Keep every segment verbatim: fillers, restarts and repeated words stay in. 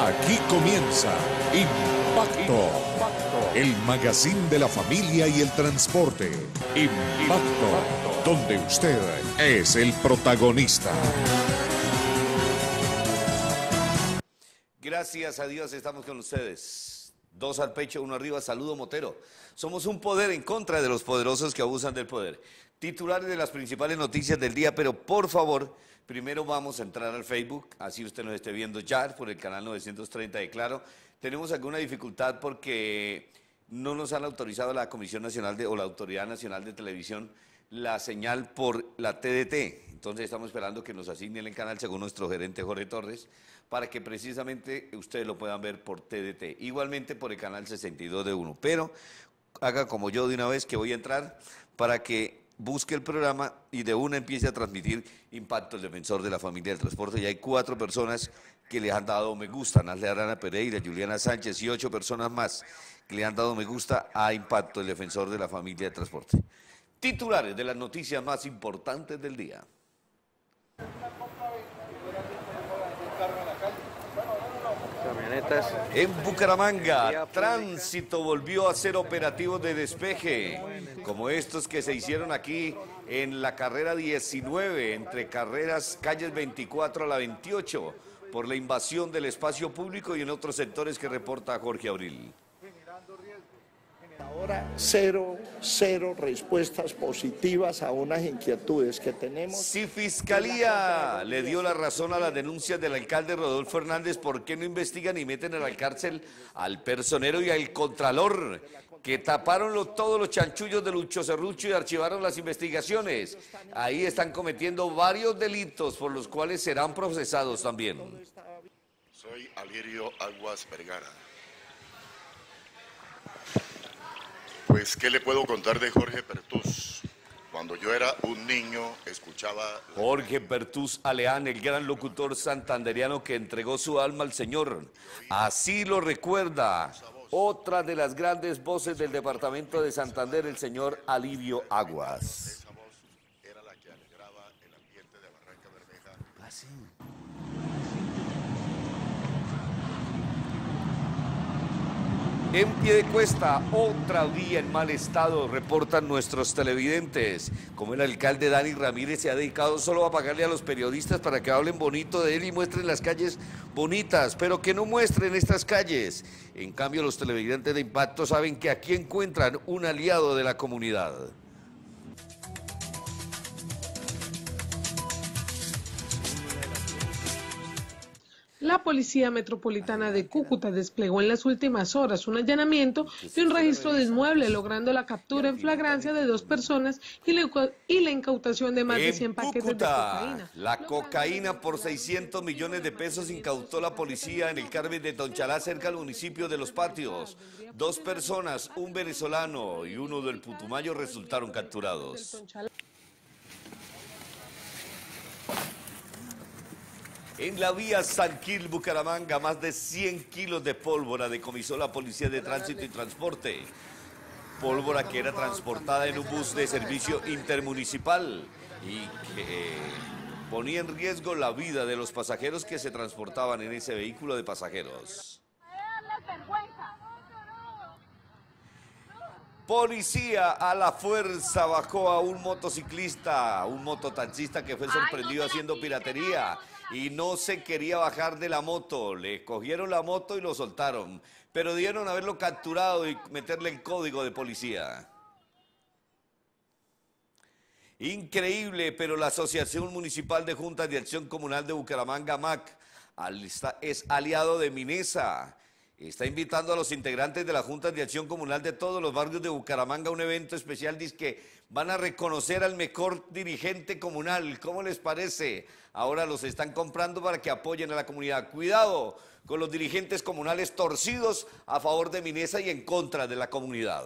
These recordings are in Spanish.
Aquí comienza Impacto, el magazine de la familia y el transporte. Impacto, donde usted es el protagonista. Gracias a Dios estamos con ustedes. Dos al pecho, uno arriba. Saludo Motero. Somos un poder en contra de los poderosos que abusan del poder. Titulares de las principales noticias del día, pero por favor, primero vamos a entrar al Facebook, así usted nos esté viendo ya por el canal novecientos treinta de Claro. Tenemos alguna dificultad porque no nos han autorizado la Comisión Nacional de, o la Autoridad Nacional de Televisión la señal por la T D T. Entonces estamos esperando que nos asignen el canal según nuestro gerente Jorge Torres, para que precisamente ustedes lo puedan ver por T D T. Igualmente por el canal sesenta y dos de uno. Pero haga como yo de una vez, que voy a entrar para que busque el programa y de una empiece a transmitir Impacto, el defensor de la familia del transporte. Ya hay cuatro personas que le han dado me gusta, Nasle Arana Pereira, Juliana Sánchez y ocho personas más que le han dado me gusta a Impacto, el defensor de la familia del transporte. Titulares de las noticias más importantes del día. Camionetas. En Bucaramanga, tránsito volvió a ser operativos de despeje, como estos que se hicieron aquí en la carrera diecinueve, entre carreras calles veinticuatro a la veintiocho, por la invasión del espacio público y en otros sectores que reporta Jorge Abril. Ahora cero, cero respuestas positivas a unas inquietudes que tenemos. Si Fiscalía le dio la razón a las denuncias del alcalde Rodolfo Hernández, ¿por qué no investigan y meten en la cárcel al personero y al contralor, que taparon lo, todos los chanchullos de Lucho Serrucho y archivaron las investigaciones? Ahí están cometiendo varios delitos por los cuales serán procesados también. Soy Alirio Aguas Vergara. Pues, ¿qué le puedo contar de Jorge Pertús? Cuando yo era un niño, escuchaba... Jorge Pertús Aleán, el gran locutor santandereano que entregó su alma al Señor. Así lo recuerda otra de las grandes voces del departamento de Santander, el señor Alirio Aguas. Esa voz era la que alegraba el ambiente de Barranca Bermeja. ¿Ah, sí? En Piedecuesta, otra vía en mal estado, reportan nuestros televidentes. Como el alcalde Dani Ramírez se ha dedicado solo a pagarle a los periodistas para que hablen bonito de él y muestren las calles bonitas, pero que no muestren estas calles. En cambio, los televidentes de Impacto saben que aquí encuentran un aliado de la comunidad. La Policía Metropolitana de Cúcuta desplegó en las últimas horas un allanamiento y un registro de inmueble, logrando la captura en flagrancia de dos personas y la, y la incautación de más de cien paquetes de cocaína. La cocaína por seiscientos millones de pesos incautó la policía en el Carmen de Tonchalá, cerca al municipio de Los Patios. Dos personas, un venezolano y uno del Putumayo, resultaron capturados. En la vía San Gil, Bucaramanga, más de cien kilos de pólvora decomisó la Policía de Tránsito y Transporte. Pólvora que era transportada en un bus de servicio intermunicipal y que ponía en riesgo la vida de los pasajeros que se transportaban en ese vehículo de pasajeros. Policía a la fuerza bajó a un motociclista, un mototaxista que fue sorprendido haciendo piratería y no se quería bajar de la moto. Le cogieron la moto y lo soltaron, pero dieron haberlo capturado y meterle el código de policía. Increíble, pero la Asociación Municipal de Juntas de Acción Comunal de Bucaramanga, M A C, es aliado de Minesa. Está invitando a los integrantes de la Junta de Acción Comunal de todos los barrios de Bucaramanga a un evento especial. Dice que van a reconocer al mejor dirigente comunal. ¿Cómo les parece? Ahora los están comprando para que apoyen a la comunidad. Cuidado con los dirigentes comunales torcidos a favor de Minesa y en contra de la comunidad.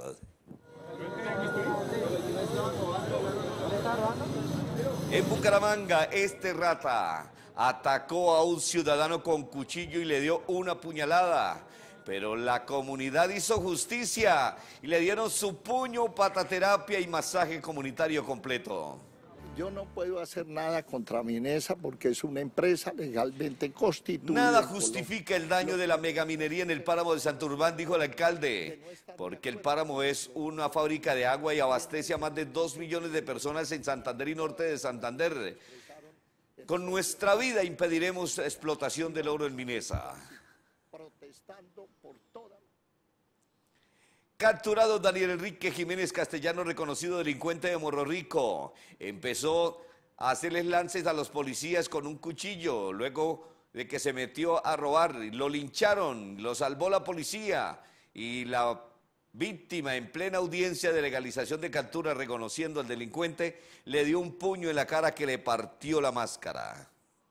En Bucaramanga, este rata atacó a un ciudadano con cuchillo y le dio una puñalada. Pero la comunidad hizo justicia y le dieron su puño, pataterapia y masaje comunitario completo. Yo no puedo hacer nada contra Minesa porque es una empresa legalmente constituida. Nada justifica el daño de la megaminería en el páramo de Santurbán, dijo el alcalde, porque el páramo es una fábrica de agua y abastece a más de dos millones de personas en Santander y norte de Santander. Con nuestra vida impediremos la explotación del oro en Minesa. Protestando por toda... Capturado Daniel Enrique Jiménez Castellano, reconocido delincuente de Morro Rico. Empezó a hacerles lances a los policías con un cuchillo, luego de que se metió a robar. Lo lincharon, lo salvó la policía y la víctima, en plena audiencia de legalización de captura, reconociendo al delincuente, le dio un puño en la cara que le partió la máscara.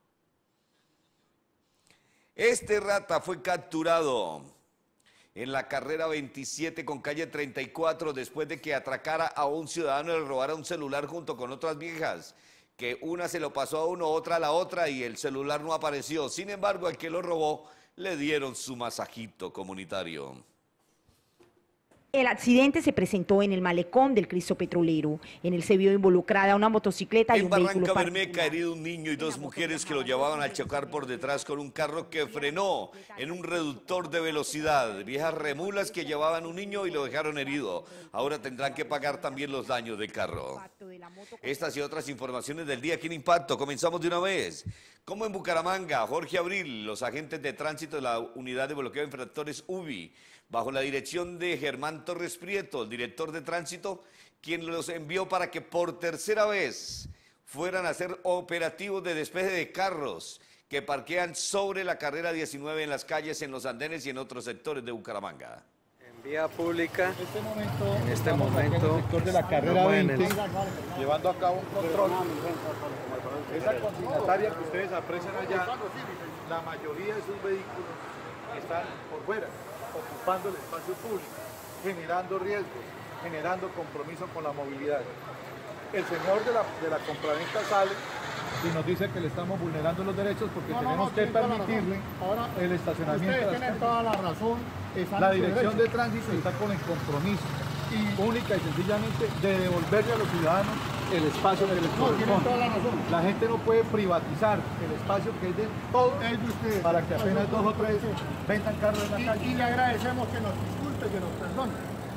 Este rata fue capturado en la carrera veintisiete con calle treinta y cuatro, después de que atracara a un ciudadano y le robara un celular junto con otras viejas, que una se lo pasó a uno, otra a la otra y el celular no apareció. Sin embargo, al que lo robó le dieron su masajito comunitario. El accidente se presentó en el malecón del Cristo Petrolero. En él se vio involucrada una motocicleta y un vehículo particular. En Barranca Bermeja, herido un niño y dos mujeres que lo llevaban a chocar por detrás con un carro que frenó en un reductor de velocidad. Viejas remulas que llevaban un niño y lo dejaron herido. Ahora tendrán que pagar también los daños del carro. Estas y otras informaciones del día aquí en Impacto. Comenzamos de una vez. Como en Bucaramanga, Jorge Abril, los agentes de tránsito de la Unidad de Bloqueo de Infractores U B I, bajo la dirección de Germán Torres Prieto, el director de tránsito, quien los envió para que por tercera vez fueran a hacer operativos de despeje de carros que parquean sobre la carrera diecinueve en las calles, en los andenes y en otros sectores de Bucaramanga. En vía pública, en este momento, en este momento en el sector de la carrera veinte, llevando a cabo un control. Esa consignataria que ustedes aprecian allá, la mayoría de sus vehículos están por fuera, ocupando el espacio público, generando riesgos, generando compromiso con la movilidad. El señor de la, de la compraventa sale y nos dice que le estamos vulnerando los derechos porque no, tenemos no, no, que permitirle ahora, el estacionamiento. Ustedes tienen toda la razón. La dirección de tránsito está con el compromiso y única y sencillamente de devolverle a los ciudadanos el espacio que les corresponde. No, la, la gente no puede privatizar el espacio que es de todos ustedes para que apenas dos o tres vendan carros en la y, calle. Y le agradecemos que nos disculpe y que nos perdone.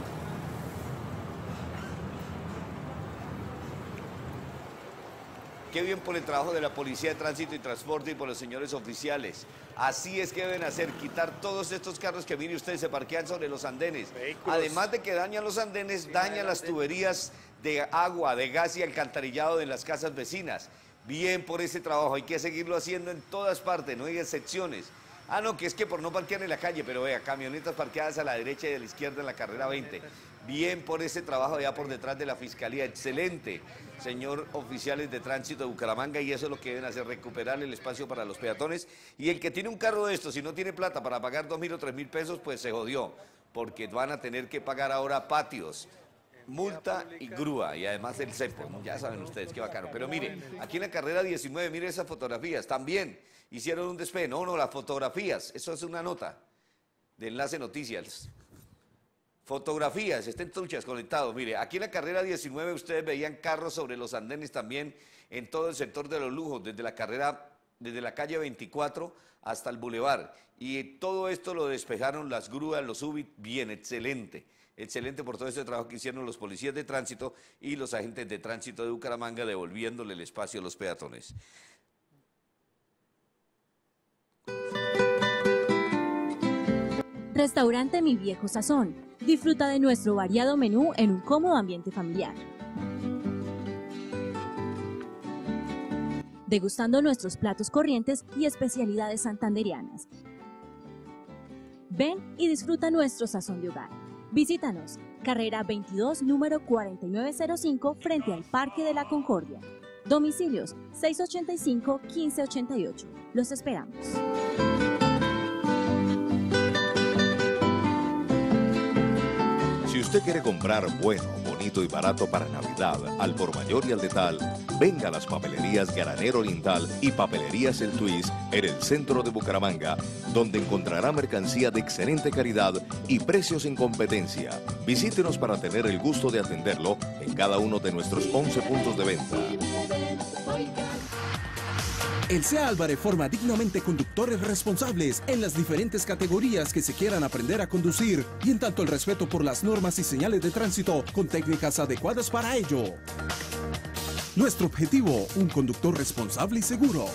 Qué bien por el trabajo de la Policía de Tránsito y Transporte y por los señores oficiales. Así es que deben hacer, quitar todos estos carros que, mire usted, se parquean sobre los andenes. Vehículos. Además de que dañan los andenes, dañan las tuberías de agua, de gas y alcantarillado de las casas vecinas. Bien por ese trabajo, hay que seguirlo haciendo en todas partes, no hay excepciones. Ah, no, que es que por no parquear en la calle, pero vea, camionetas parqueadas a la derecha y a la izquierda en la carrera veinte. Bien por ese trabajo allá por detrás de la Fiscalía, excelente, señor oficiales de tránsito de Bucaramanga, y eso es lo que deben hacer, recuperar el espacio para los peatones. Y el que tiene un carro de estos, si no tiene plata para pagar dos mil o tres mil pesos, pues se jodió, porque van a tener que pagar ahora patios, multa y grúa, y además el cepo, ya saben ustedes qué bacano. Pero mire, aquí en la carrera diecinueve, mire esas fotografías, también hicieron un despegue, no, no, las fotografías, eso es una nota de Enlace Noticias. Fotografías, estén truchas conectados. Mire, aquí en la carrera diecinueve ustedes veían carros sobre los andenes también en todo el sector de los lujos, desde la carrera, desde la calle veinticuatro hasta el bulevar. Y todo esto lo despejaron las grúas, los U B I, bien, excelente. Excelente por todo este trabajo que hicieron los policías de tránsito y los agentes de tránsito de Bucaramanga, devolviéndole el espacio a los peatones. Restaurante Mi Viejo Sazón. Disfruta de nuestro variado menú en un cómodo ambiente familiar. Degustando nuestros platos corrientes y especialidades santanderianas. Ven y disfruta nuestro sazón de hogar. Visítanos, carrera veintidós, número cuarenta y nueve cero cinco, frente al Parque de la Concordia. Domicilios seis ochenta y cinco, quince ochenta y ocho. Los esperamos. Si usted quiere comprar bueno, bonito y barato para Navidad, al por mayor y al detal, venga a las papelerías Granero Oriental y Papelerías El Twist en el centro de Bucaramanga, donde encontrará mercancía de excelente calidad y precios en competencia. Visítenos para tener el gusto de atenderlo en cada uno de nuestros once puntos de venta. El C E A Álvarez forma dignamente conductores responsables en las diferentes categorías que se quieran aprender a conducir y en tanto el respeto por las normas y señales de tránsito con técnicas adecuadas para ello. Nuestro objetivo, un conductor responsable y seguro.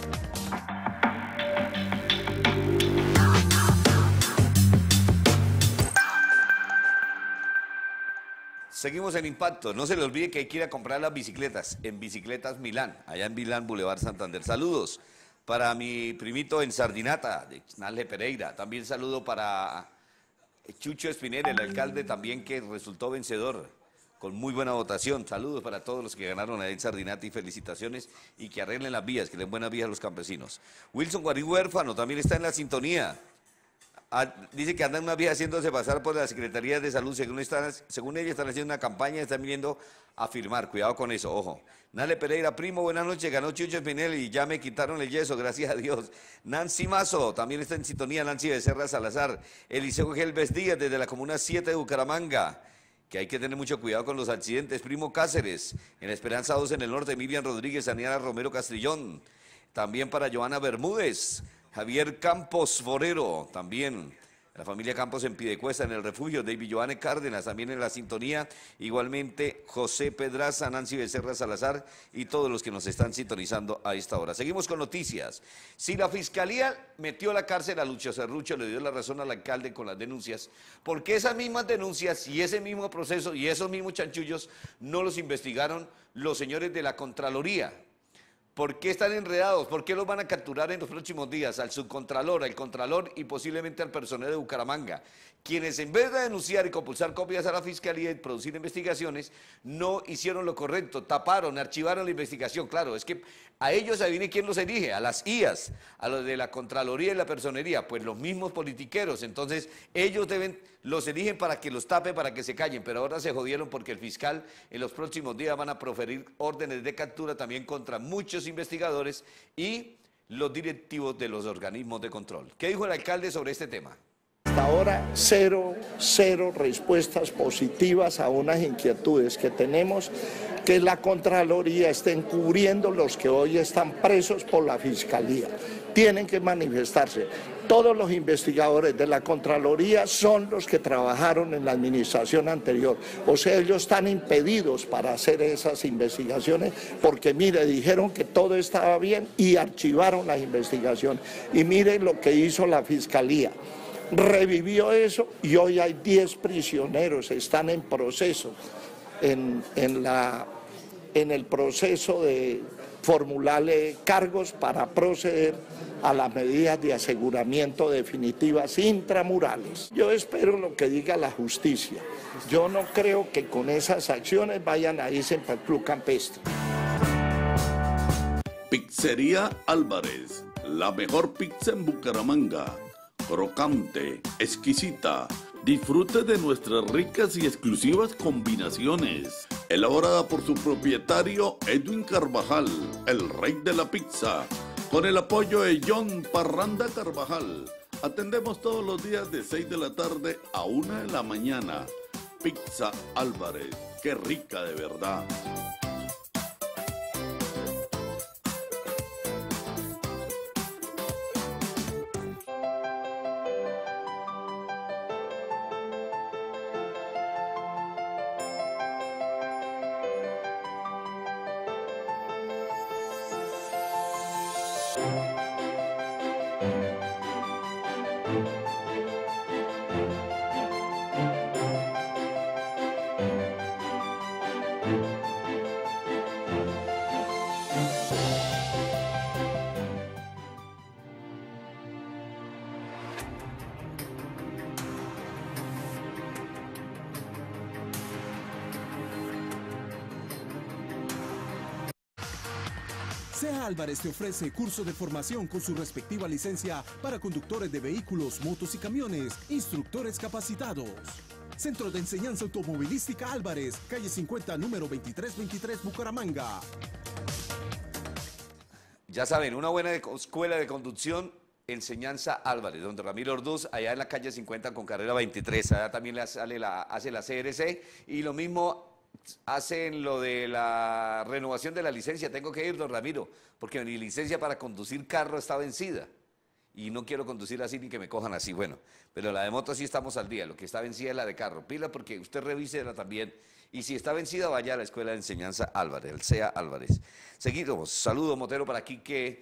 Seguimos en Impacto. No se le olvide que hay que ir a comprar las bicicletas en Bicicletas Milán, allá en Milán, Boulevard Santander. Saludos para mi primito en Sardinata, de Nale Pereira. También saludo para Chucho Espinel, el alcalde también que resultó vencedor con muy buena votación. Saludos para todos los que ganaron ahí en Sardinata y felicitaciones y que arreglen las vías, que den buenas vías a los campesinos. Wilson Guarín Huérfano también está en la sintonía. Ah, dice que andan una vieja haciéndose pasar por la Secretaría de Salud, según, están, según ellos están haciendo una campaña, están viniendo a firmar, cuidado con eso, ojo. Nale Pereira, primo, buenas noches, ganó Chucho Espinel y ya me quitaron el yeso, gracias a Dios. Nancy Mazo, también está en sintonía, Nancy Becerra Salazar, Eliseo Gelbes Díaz, desde la Comuna siete de Bucaramanga, que hay que tener mucho cuidado con los accidentes. Primo Cáceres, en Esperanza dos en el norte, Miriam Rodríguez, Daniela Romero Castrillón, también para Joana Bermúdez, Javier Campos Forero, también la familia Campos en Piedecuesta, en el refugio, David Joane Cárdenas, también en la sintonía, igualmente José Pedraza, Nancy Becerra Salazar y todos los que nos están sintonizando a esta hora. Seguimos con noticias. Si la Fiscalía metió a la cárcel a Lucho Cerrucho, le dio la razón al alcalde con las denuncias, porque esas mismas denuncias y ese mismo proceso y esos mismos chanchullos no los investigaron los señores de la Contraloría. ¿Por qué están enredados? ¿Por qué los van a capturar en los próximos días? Al subcontralor, al contralor y posiblemente al personal de Bucaramanga, quienes en vez de denunciar y compulsar copias a la Fiscalía y producir investigaciones, no hicieron lo correcto, taparon, archivaron la investigación. Claro, es que a ellos adivine quién los elige, a las I As, a los de la Contraloría y la Personería, pues los mismos politiqueros. Entonces ellos deben, los eligen para que los tapen, para que se callen, pero ahora se jodieron porque el fiscal en los próximos días van a proferir órdenes de captura también contra muchos investigadores y los directivos de los organismos de control. ¿Qué dijo el alcalde sobre este tema? Hasta ahora cero, cero respuestas positivas a unas inquietudes que tenemos, que la Contraloría está encubriendo los que hoy están presos por la Fiscalía. Tienen que manifestarse. Todos los investigadores de la Contraloría son los que trabajaron en la administración anterior. O sea, ellos están impedidos para hacer esas investigaciones porque, mire, dijeron que todo estaba bien y archivaron las investigaciones. Y mire lo que hizo la Fiscalía. Revivió eso y hoy hay diez prisioneros, están en proceso, en, en, la, en el proceso de formularle cargos para proceder a las medidas de aseguramiento definitivas intramurales. Yo espero lo que diga la justicia. Yo no creo que con esas acciones vayan a irse para el club campestre. Pizzería Álvarez, la mejor pizza en Bucaramanga. Crocante, exquisita. Disfrute de nuestras ricas y exclusivas combinaciones. Elaborada por su propietario Edwin Carvajal, el rey de la pizza. Con el apoyo de John Parranda Carvajal. Atendemos todos los días de seis de la tarde a una de la mañana. Pizza Álvarez, qué rica de verdad. C E A Álvarez te ofrece curso de formación con su respectiva licencia para conductores de vehículos, motos y camiones, instructores capacitados. Centro de Enseñanza Automovilística Álvarez, calle cincuenta, número veintitrés veintitrés, Bucaramanga. Ya saben, una buena escuela de conducción, Enseñanza Álvarez, donde Ramiro Orduz, allá en la calle cincuenta con carrera veintitrés, allá también le sale la, hace la C R C, y lo mismo hacen lo de la renovación de la licencia. Tengo que ir, don Ramiro, porque mi licencia para conducir carro está vencida. Y no quiero conducir así ni que me cojan así. Bueno, pero la de moto sí estamos al día. Lo que está vencida es la de carro. Pila porque usted revísela también. Y si está vencida, vaya a la Escuela de Enseñanza Álvarez, el C E A Álvarez. Seguimos. Saludo, Motero, para Quique,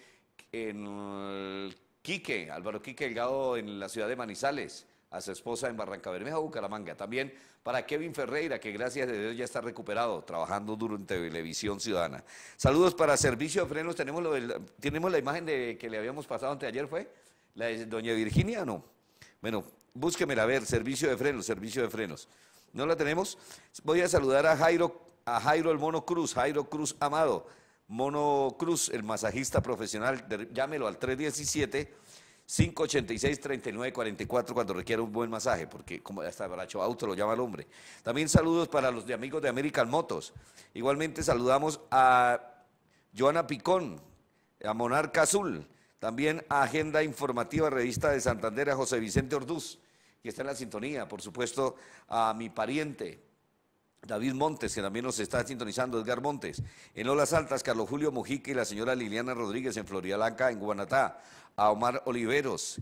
en Quique, Álvaro Quique Delgado en la ciudad de Manizales, a su esposa en Barranca Bermeja, Bucaramanga. También para Kevin Ferreira, que gracias a Dios ya está recuperado, trabajando duro en Televisión Ciudadana. Saludos para Servicio de Frenos. Tenemos, lo del, tenemos la imagen de que le habíamos pasado anteayer, ¿fue? ¿La de doña Virginia o no? Bueno, búsquemela a ver, Servicio de Frenos, Servicio de Frenos. ¿No la tenemos? Voy a saludar a Jairo, a Jairo el Mono Cruz, Jairo Cruz Amado, Mono Cruz, el masajista profesional. De, llámelo al tres diecisiete, cinco ochenta y seis, treinta y nueve cuarenta y cuatro cuando requiera un buen masaje, porque como hasta Baracho Auto lo llama el hombre. También saludos para los de amigos de American Motos. Igualmente saludamos a Joana Picón, a Monarca Azul, también a Agenda Informativa Revista de Santander, a José Vicente Orduz, que está en la sintonía, por supuesto, a mi pariente, David Montes, que también nos está sintonizando, Edgar Montes, en Olas Altas, Carlos Julio Mojica y la señora Liliana Rodríguez en Florida Blanca, en Guanatá, a Omar Oliveros,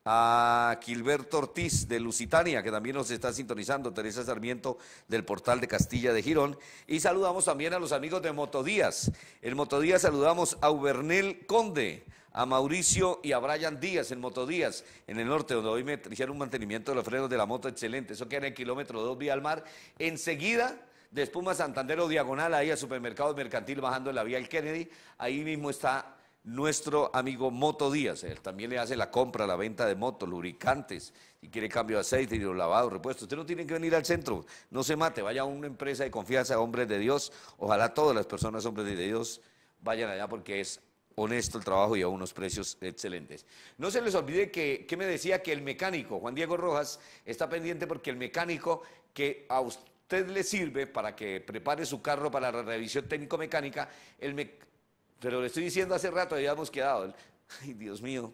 a Gilberto Ortiz de Lusitania, que también nos está sintonizando, Teresa Sarmiento del Portal de Castilla de Girón, y saludamos también a los amigos de Motodías. En Motodías saludamos a Ubernel Conde, a Mauricio y a Brian Díaz en Motodías, en el norte, donde hoy me hicieron un mantenimiento de los frenos de la moto excelente. Eso queda en el kilómetro dos, vía al mar. Enseguida, de Espuma Santander o diagonal, ahí al supermercado mercantil, bajando en la vía El Kennedy, ahí mismo está nuestro amigo Motodíaz. Él también le hace la compra, la venta de motos, lubricantes, si quiere cambio de aceite, lavado, repuesto. Usted no tiene que venir al centro, no se mate, vaya a una empresa de confianza, hombres de Dios. Ojalá todas las personas, hombres de Dios, vayan allá porque es honesto el trabajo y a unos precios excelentes. No se les olvide que, que me decía que el mecánico, Juan Diego Rojas, está pendiente porque el mecánico que a usted le sirve para que prepare su carro para la revisión técnico-mecánica, el me, pero le estoy diciendo hace rato, habíamos quedado, ay Dios mío,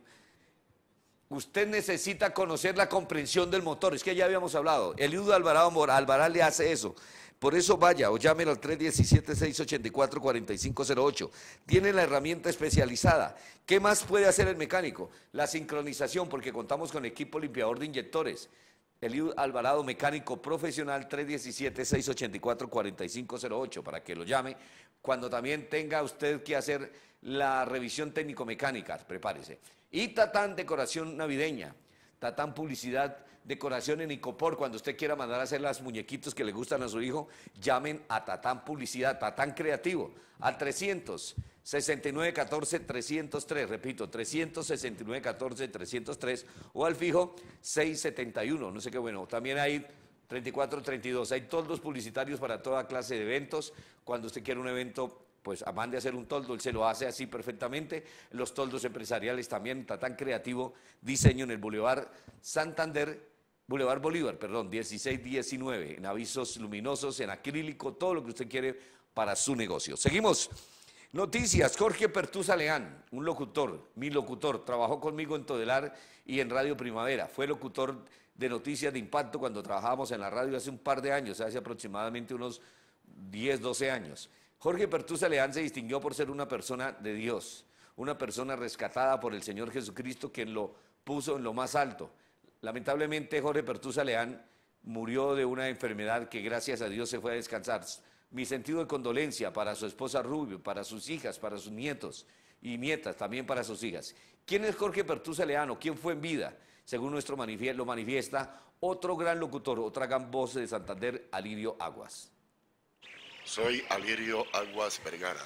usted necesita conocer la comprensión del motor, es que ya habíamos hablado, Eliudo Alvarado Alvarado le hace eso. Por eso vaya o llámelo al tres diecisiete, seis ochenta y cuatro, cuarenta y cinco cero ocho. Tiene la herramienta especializada. ¿Qué más puede hacer el mecánico? La sincronización, porque contamos con equipo limpiador de inyectores. Eliud Alvarado, mecánico profesional, tres diecisiete, seis ochenta y cuatro, cuarenta y cinco cero ocho, para que lo llame. Cuando también tenga usted que hacer la revisión técnico-mecánica, prepárese. Y Tatán Decoración Navideña, Tatán Publicidad, decoración en Icopor. Cuando usted quiera mandar a hacer las muñequitos que le gustan a su hijo, llamen a Tatán Publicidad, Tatán Creativo, al trescientos sesenta y nueve, catorce, trescientos tres, repito, trescientos sesenta y nueve, catorce, trescientos tres, o al fijo seiscientos setenta y uno, no sé qué bueno, también hay treinta y cuatro, treinta y dos, hay toldos publicitarios para toda clase de eventos. Cuando usted quiere un evento, pues mande a hacer un toldo, él se lo hace así perfectamente. Los toldos empresariales también, Tatán Creativo, diseño en el Boulevard Santander, Boulevard Bolívar, perdón, dieciséis diecinueve, en avisos luminosos, en acrílico, todo lo que usted quiere para su negocio. Seguimos. Noticias, Jorge Pertusa Leán, un locutor, mi locutor, trabajó conmigo en Todelar y en Radio Primavera, fue locutor de Noticias de Impacto cuando trabajábamos en la radio hace un par de años, hace aproximadamente unos diez, doce años. Jorge Pertusa Leán se distinguió por ser una persona de Dios, una persona rescatada por el Señor Jesucristo, quien lo puso en lo más alto. Lamentablemente, Jorge Pertusa Leán murió de una enfermedad que gracias a Dios se fue a descansar. Mi sentido de condolencia para su esposa Rubio, para sus hijas, para sus nietos y nietas, también para sus hijas. ¿Quién es Jorge Pertusa Leán o quién fue en vida? Según nuestro manifiesto, lo manifiesta otro gran locutor, otra gran voz de Santander, Alirio Aguas. Soy Alirio Aguas Vergara.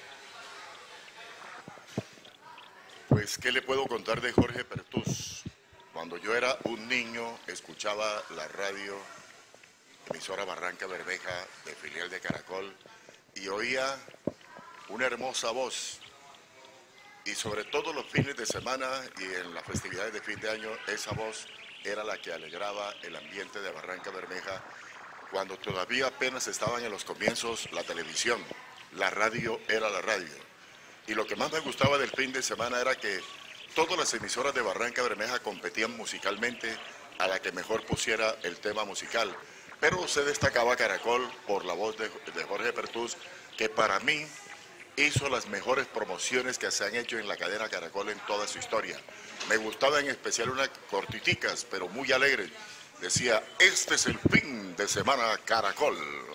Pues, ¿qué le puedo contar de Jorge Pertus? Cuando yo era un niño, escuchaba la radio, emisora Barranca Bermeja, de filial de Caracol, y oía una hermosa voz. Y sobre todo los fines de semana y en las festividades de fin de año, esa voz era la que alegraba el ambiente de Barranca Bermeja, cuando todavía apenas estaban en los comienzos la televisión, la radio era la radio. Y lo que más me gustaba del fin de semana era que todas las emisoras de Barranca Bermeja competían musicalmente a la que mejor pusiera el tema musical. Pero se destacaba Caracol por la voz de, de Jorge Pertús, que para mí hizo las mejores promociones que se han hecho en la cadena Caracol en toda su historia. Me gustaba en especial unas cortiticas, pero muy alegres. Decía, este es el fin de semana Caracol.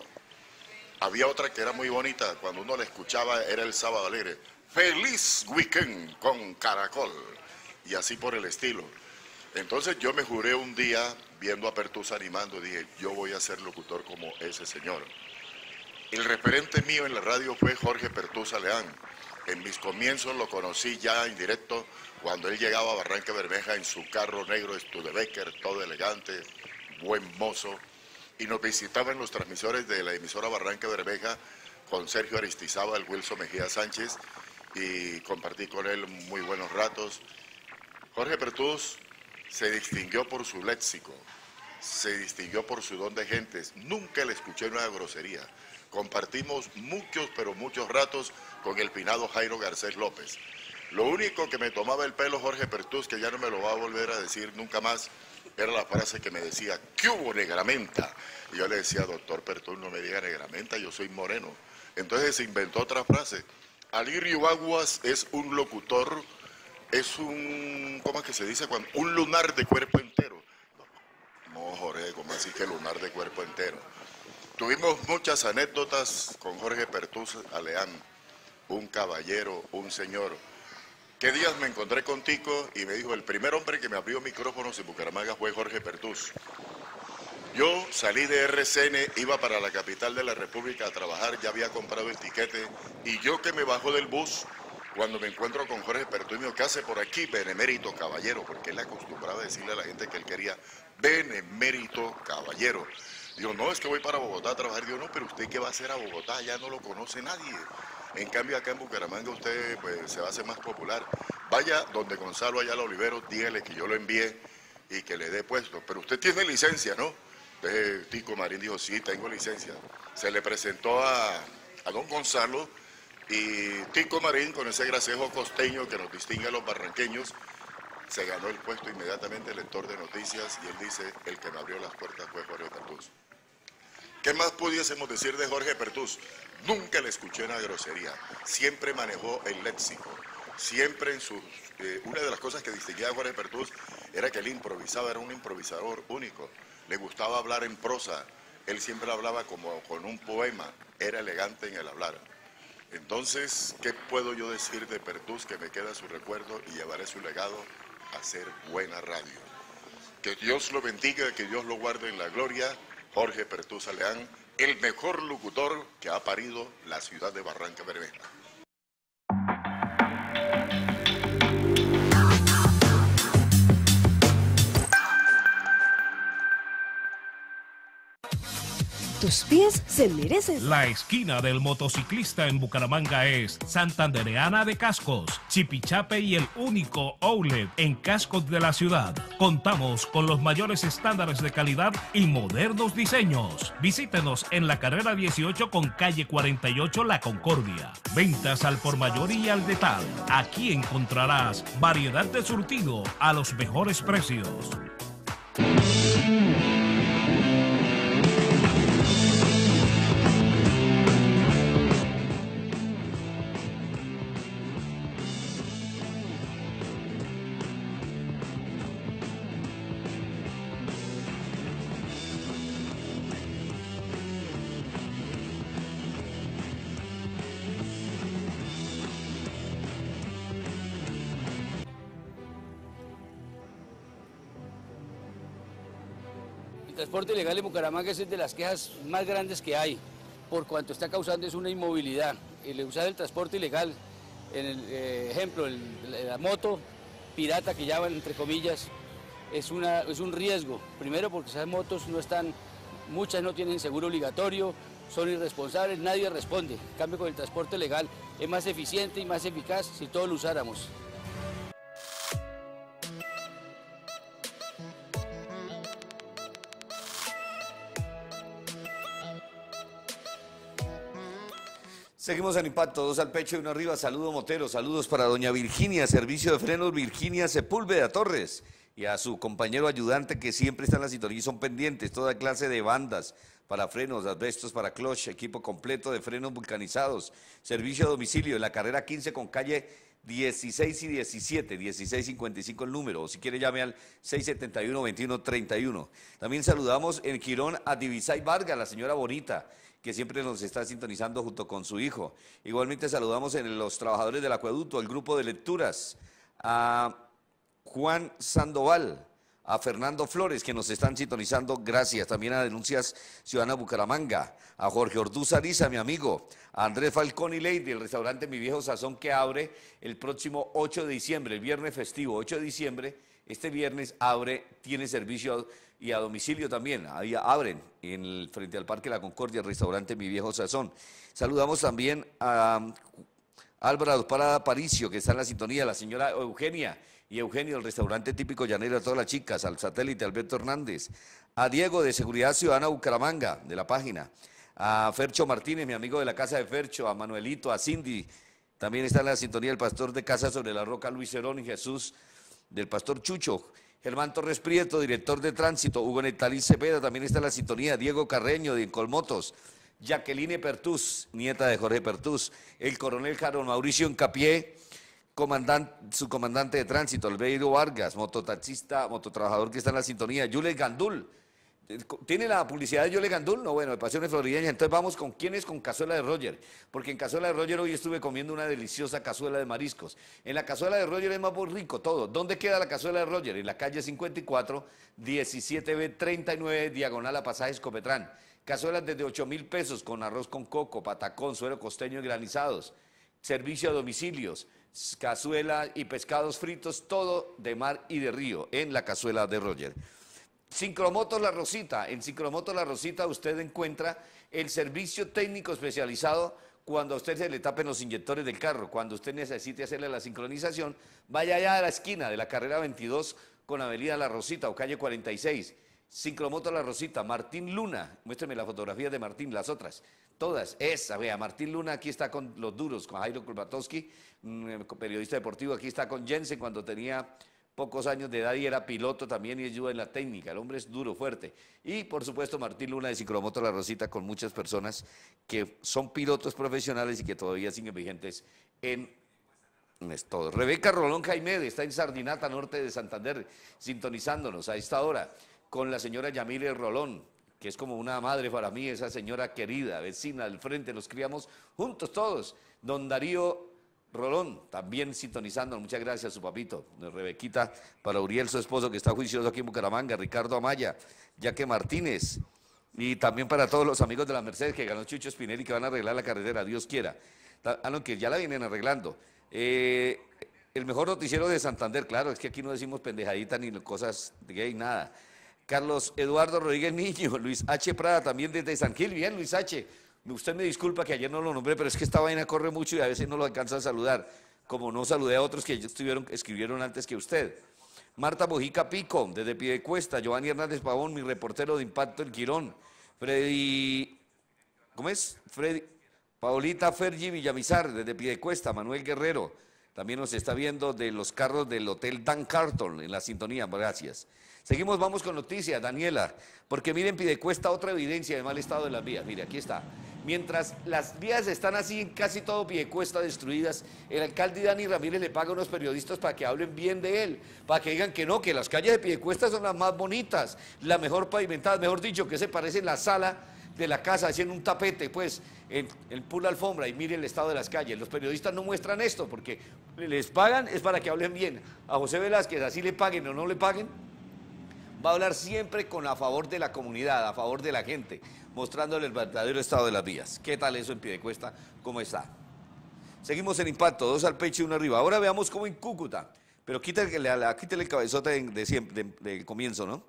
Había otra que era muy bonita, cuando uno la escuchaba era el sábado alegre. Feliz weekend con Caracol. Y así por el estilo. Entonces yo me juré un día, viendo a Pertús animando, dije, yo voy a ser locutor como ese señor. El referente mío en la radio fue Jorge Pertús Aleán. En mis comienzos lo conocí ya en directo cuando él llegaba a Barranca Bermeja en su carro negro Studebaker, todo elegante, buen mozo, y nos visitaba en los transmisores de la emisora Barranca Bermeja con Sergio Aristizábal, Wilson Mejía Sánchez, y compartí con él muy buenos ratos. Jorge Pertús se distinguió por su léxico, se distinguió por su don de gentes, nunca le escuché una grosería. Compartimos muchos, pero muchos ratos con el finado Jairo Garcés López. Lo único que me tomaba el pelo Jorge Pertús, que ya no me lo va a volver a decir nunca más, era la frase que me decía, ¿qué hubo, negramenta? Y yo le decía, doctor Pertús, no me diga negramenta, yo soy moreno. Entonces se inventó otra frase. Alirio Aguas es un locutor, es un, ¿cómo es que se dice? Cuando, un lunar de cuerpo entero. No, no Jorge, ¿cómo así que lunar de cuerpo entero? Tuvimos muchas anécdotas con Jorge Pertús Aleán, un caballero, un señor. ¿Qué días me encontré con Tico? Y me dijo, el primer hombre que me abrió micrófonos en Bucaramanga fue Jorge Pertús. Yo salí de R C N, iba para la capital de la República a trabajar, ya había comprado el tiquete, y yo que me bajo del bus, cuando me encuentro con Jorge Pertús, me dijo, ¿qué hace por aquí, benemérito caballero? Porque él acostumbraba a decirle a la gente que él quería benemérito caballero. Digo, no, es que voy para Bogotá a trabajar. Digo, no, pero usted qué va a hacer a Bogotá, ya no lo conoce nadie. En cambio, acá en Bucaramanga usted pues, se va a hacer más popular. Vaya donde Gonzalo Ayala Olivero, dígale que yo lo envié y que le dé puesto. Pero usted tiene licencia, ¿no? Entonces Tico Marín dijo, sí, tengo licencia. Se le presentó a, a don Gonzalo y Tico Marín, con ese gracejo costeño que nos distingue a los barranqueños, se ganó el puesto inmediatamente, el lector de noticias, y él dice, el que me abrió las puertas fue Jorge Pertús. ¿Qué más pudiésemos decir de Jorge Pertús? Nunca le escuché una grosería, siempre manejó el léxico, siempre en sus... Eh, una de las cosas que distinguía a Jorge Pertús era que él improvisaba, era un improvisador único, le gustaba hablar en prosa, él siempre hablaba como con un poema, era elegante en el hablar. Entonces, ¿qué puedo yo decir de Pertús que me queda su recuerdo y llevaré su legado a hacer buena radio? Que Dios lo bendiga, que Dios lo guarde en la gloria. Jorge Pertús Aleán, el mejor locutor que ha parido la ciudad de Barranca Bermeja. Tus pies se merecen. La esquina del motociclista en Bucaramanga es Santandereana de Cascos, Chipichape y el único outlet en cascos de la ciudad. Contamos con los mayores estándares de calidad y modernos diseños. Visítenos en la carrera dieciocho con calle cuarenta y ocho La Concordia. Ventas al por mayor y al detal. Aquí encontrarás variedad de surtido a los mejores precios. El transporte ilegal en Bucaramanga es de las quejas más grandes que hay, por cuanto está causando es una inmovilidad. El usar el transporte ilegal, en el eh, ejemplo, el, la moto pirata que llaman entre comillas, es, una, es un riesgo. Primero porque esas motos no están, muchas no tienen seguro obligatorio, son irresponsables, nadie responde. En cambio con el transporte legal es más eficiente y más eficaz si todos lo usáramos. Seguimos en Impacto, dos al pecho y uno arriba. Saludo Motero, saludos para doña Virginia, servicio de frenos Virginia Sepúlveda Torres. y a su compañero ayudante que siempre está en la sintonía y son pendientes, toda clase de bandas para frenos, asbestos para clutch, equipo completo de frenos vulcanizados, servicio a domicilio en la carrera quince con calle dieciséis y diecisiete, dieciséis cincuenta y cinco el número, o si quiere llame al seis setenta y uno, veintiuno treinta y uno. También saludamos en Girón a Divisay Vargas, la señora bonita, que siempre nos está sintonizando junto con su hijo. Igualmente saludamos en los trabajadores del acueducto, el grupo de lecturas, a Juan Sandoval, a Fernando Flores, que nos están sintonizando, gracias. También a Denuncias Ciudadanas Bucaramanga, a Jorge Orduz Ariza, mi amigo, a Andrés Falcón y Lady, el restaurante Mi Viejo Sazón, que abre el próximo ocho de diciembre, el viernes festivo, ocho de diciembre, este viernes abre, tiene servicio y a domicilio también, ahí abren, en el, frente al Parque La Concordia, el restaurante Mi Viejo Sazón. Saludamos también a Álvaro Parada Paricio, que está en la sintonía, la señora Eugenia y Eugenio, el restaurante típico llanero, a todas las chicas, al satélite Alberto Hernández, a Diego de Seguridad Ciudadana Bucaramanga, de la página, a Fercho Martínez, mi amigo de la casa de Fercho, a Manuelito, a Cindy, también está en la sintonía el pastor de Casa sobre la Roca, Luis Herón, y Jesús, del pastor Chucho, Germán Torres Prieto, director de tránsito, Hugo Nectalín Cepeda, también está en la sintonía, Diego Carreño, de Colmotos, Jacqueline Pertús, nieta de Jorge Pertús, el coronel Jarón Mauricio Encapié, comandante, su comandante de tránsito, Albeiro Vargas, mototaxista, mototrabajador que está en la sintonía, Yule Gandul. ¿Tiene la publicidad de Yule Gandul? No, bueno, de Pasiones Florideñas. Entonces vamos con quién es, con Cazuela de Roger, porque en Cazuela de Roger hoy estuve comiendo una deliciosa cazuela de mariscos. En la Cazuela de Roger es más rico todo. ¿Dónde queda la Cazuela de Roger? En la calle cincuenta y cuatro, diecisiete B treinta y nueve, diagonal a Pasajes Copetrán. Cazuelas desde ocho mil pesos con arroz con coco, patacón, suero costeño y granizados. Servicio a domicilios, cazuela y pescados fritos, todo de mar y de río en la Cazuela de Roger. Sincromotos La Rosita, en Sincromotos La Rosita usted encuentra el servicio técnico especializado cuando a usted se le tapen los inyectores del carro, cuando usted necesite hacerle la sincronización, vaya allá a la esquina de la carrera veintidós con Avenida La Rosita o calle cuarenta y seis. Sincromotos La Rosita, Martín Luna, muéstrame las fotografías de Martín, las otras, todas, esa, vea, Martín Luna aquí está con los duros, con Jairo Kulbatowski, periodista deportivo, aquí está con Jensen cuando tenía pocos años de edad y era piloto también y ayuda en la técnica, el hombre es duro, fuerte. Y por supuesto Martín Luna de Sincromotos La Rosita con muchas personas que son pilotos profesionales y que todavía siguen vigentes en esto. Rebeca Rolón Jaime está en Sardinata, norte de Santander, sintonizándonos a esta hora, con la señora Yamile Rolón, que es como una madre para mí, esa señora querida, vecina del frente, nos criamos juntos todos. Don Darío Rolón, también sintonizando, muchas gracias a su papito, Rebequita, para Uriel, su esposo, que está juicioso aquí en Bucaramanga, Ricardo Amaya, Yaque Martínez, y también para todos los amigos de la Mercedes, que ganó Chucho Spinelli, que van a arreglar la carretera, Dios quiera, ah, no, que ya la vienen arreglando. Eh, el mejor noticiero de Santander, claro, es que aquí no decimos pendejadita ni cosas de gay, nada. Carlos Eduardo Rodríguez Niño, Luis H. Prada, también desde San Gil, bien, Luis H., usted me disculpa que ayer no lo nombré, pero es que esta vaina corre mucho y a veces no lo alcanza a saludar, como no saludé a otros que estuvieron, escribieron antes que usted. Marta Mojica Pico, desde Piedecuesta, Giovanni Hernández Pavón, mi reportero de Impacto El Quirón, Freddy, ¿cómo es? Freddy, Paulita Fergi Villamizar, desde Piedecuesta, Manuel Guerrero, también nos está viendo de los carros del Hotel Dan Carton, en la sintonía, gracias. Seguimos, vamos con noticias, Daniela, porque miren, Piedecuesta, otra evidencia de mal estado de las vías, mire, aquí está. Mientras las vías están así en casi todo Piedecuesta destruidas, el alcalde Dani Ramírez le paga a unos periodistas para que hablen bien de él, para que digan que no, que las calles de Piedecuesta son las más bonitas, la mejor pavimentada, mejor dicho, que se parece en la sala de la casa, haciendo un tapete, pues, en el pool alfombra, y miren el estado de las calles. Los periodistas no muestran esto, porque les pagan, es para que hablen bien. A José Velázquez, así le paguen o no le paguen, va a hablar siempre con a favor de la comunidad, a favor de la gente, mostrándole el verdadero estado de las vías. ¿Qué tal eso en Piedecuesta? ¿Cómo está? Seguimos en Impacto, dos al pecho y uno arriba. Ahora veamos cómo en Cúcuta, pero quítale, quítale el cabezote de, de siempre, de, de comienzo, ¿no?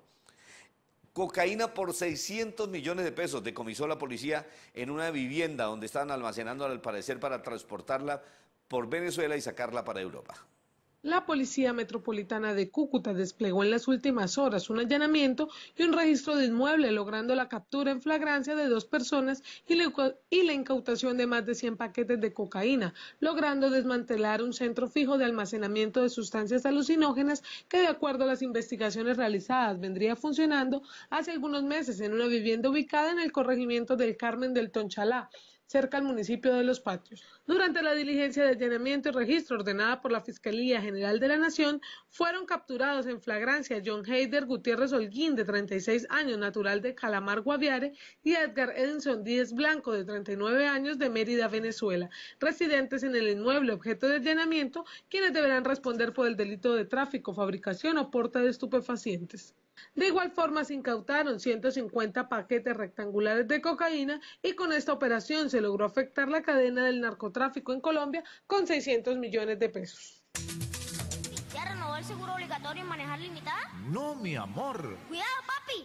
Cocaína por seiscientos millones de pesos decomisó la policía en una vivienda donde estaban almacenando al parecer para transportarla por Venezuela y sacarla para Europa. La Policía Metropolitana de Cúcuta desplegó en las últimas horas un allanamiento y un registro de inmueble, logrando la captura en flagrancia de dos personas y la, y la incautación de más de cien paquetes de cocaína, logrando desmantelar un centro fijo de almacenamiento de sustancias alucinógenas que, de acuerdo a las investigaciones realizadas, vendría funcionando hace algunos meses en una vivienda ubicada en el corregimiento del Carmen del Tonchalá, cerca al municipio de Los Patios. Durante la diligencia de allanamiento y registro ordenada por la Fiscalía General de la Nación, fueron capturados en flagrancia John Heider Gutiérrez Holguín, de treinta y seis años, natural de Calamar, Guaviare, y Edgar Edinson Díez Blanco, de treinta y nueve años, de Mérida, Venezuela, residentes en el inmueble objeto de allanamiento, quienes deberán responder por el delito de tráfico, fabricación o porte de estupefacientes. De igual forma, se incautaron ciento cincuenta paquetes rectangulares de cocaína y con esta operación se logró afectar la cadena del narcotráfico en Colombia con seiscientos millones de pesos. ¿Ya renovó el seguro obligatorio en manejar limitada? No, mi amor. ¡Cuidado, papi!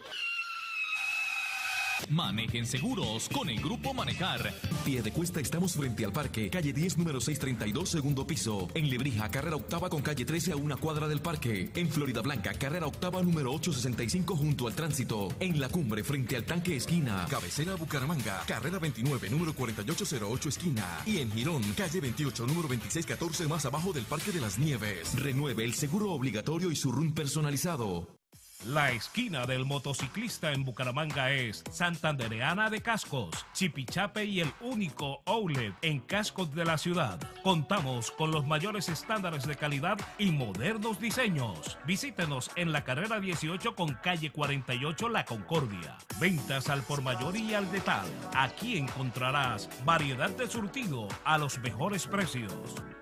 Manejen seguros con el Grupo Manejar. Piedecuesta, estamos frente al parque, calle diez, número seiscientos treinta y dos, segundo piso. En Lebrija, carrera octava con calle trece a una cuadra del parque. En Florida Blanca, carrera octava, número ochocientos sesenta y cinco, junto al tránsito. En La Cumbre, frente al tanque esquina. Cabecera, Bucaramanga, carrera veintinueve, número cuarenta y ocho cero ocho, esquina. Y en Girón, calle veintiocho, número veintiséis catorce, más abajo del Parque de las Nieves. Renueve el seguro obligatorio y su R U N personalizado. La esquina del motociclista en Bucaramanga es Santandereana de Cascos, Chipichape y el único outlet en cascos de la ciudad. Contamos con los mayores estándares de calidad y modernos diseños. Visítenos en la carrera dieciocho con calle cuarenta y ocho La Concordia. Ventas al por mayor y al detal. Aquí encontrarás variedad de surtido a los mejores precios.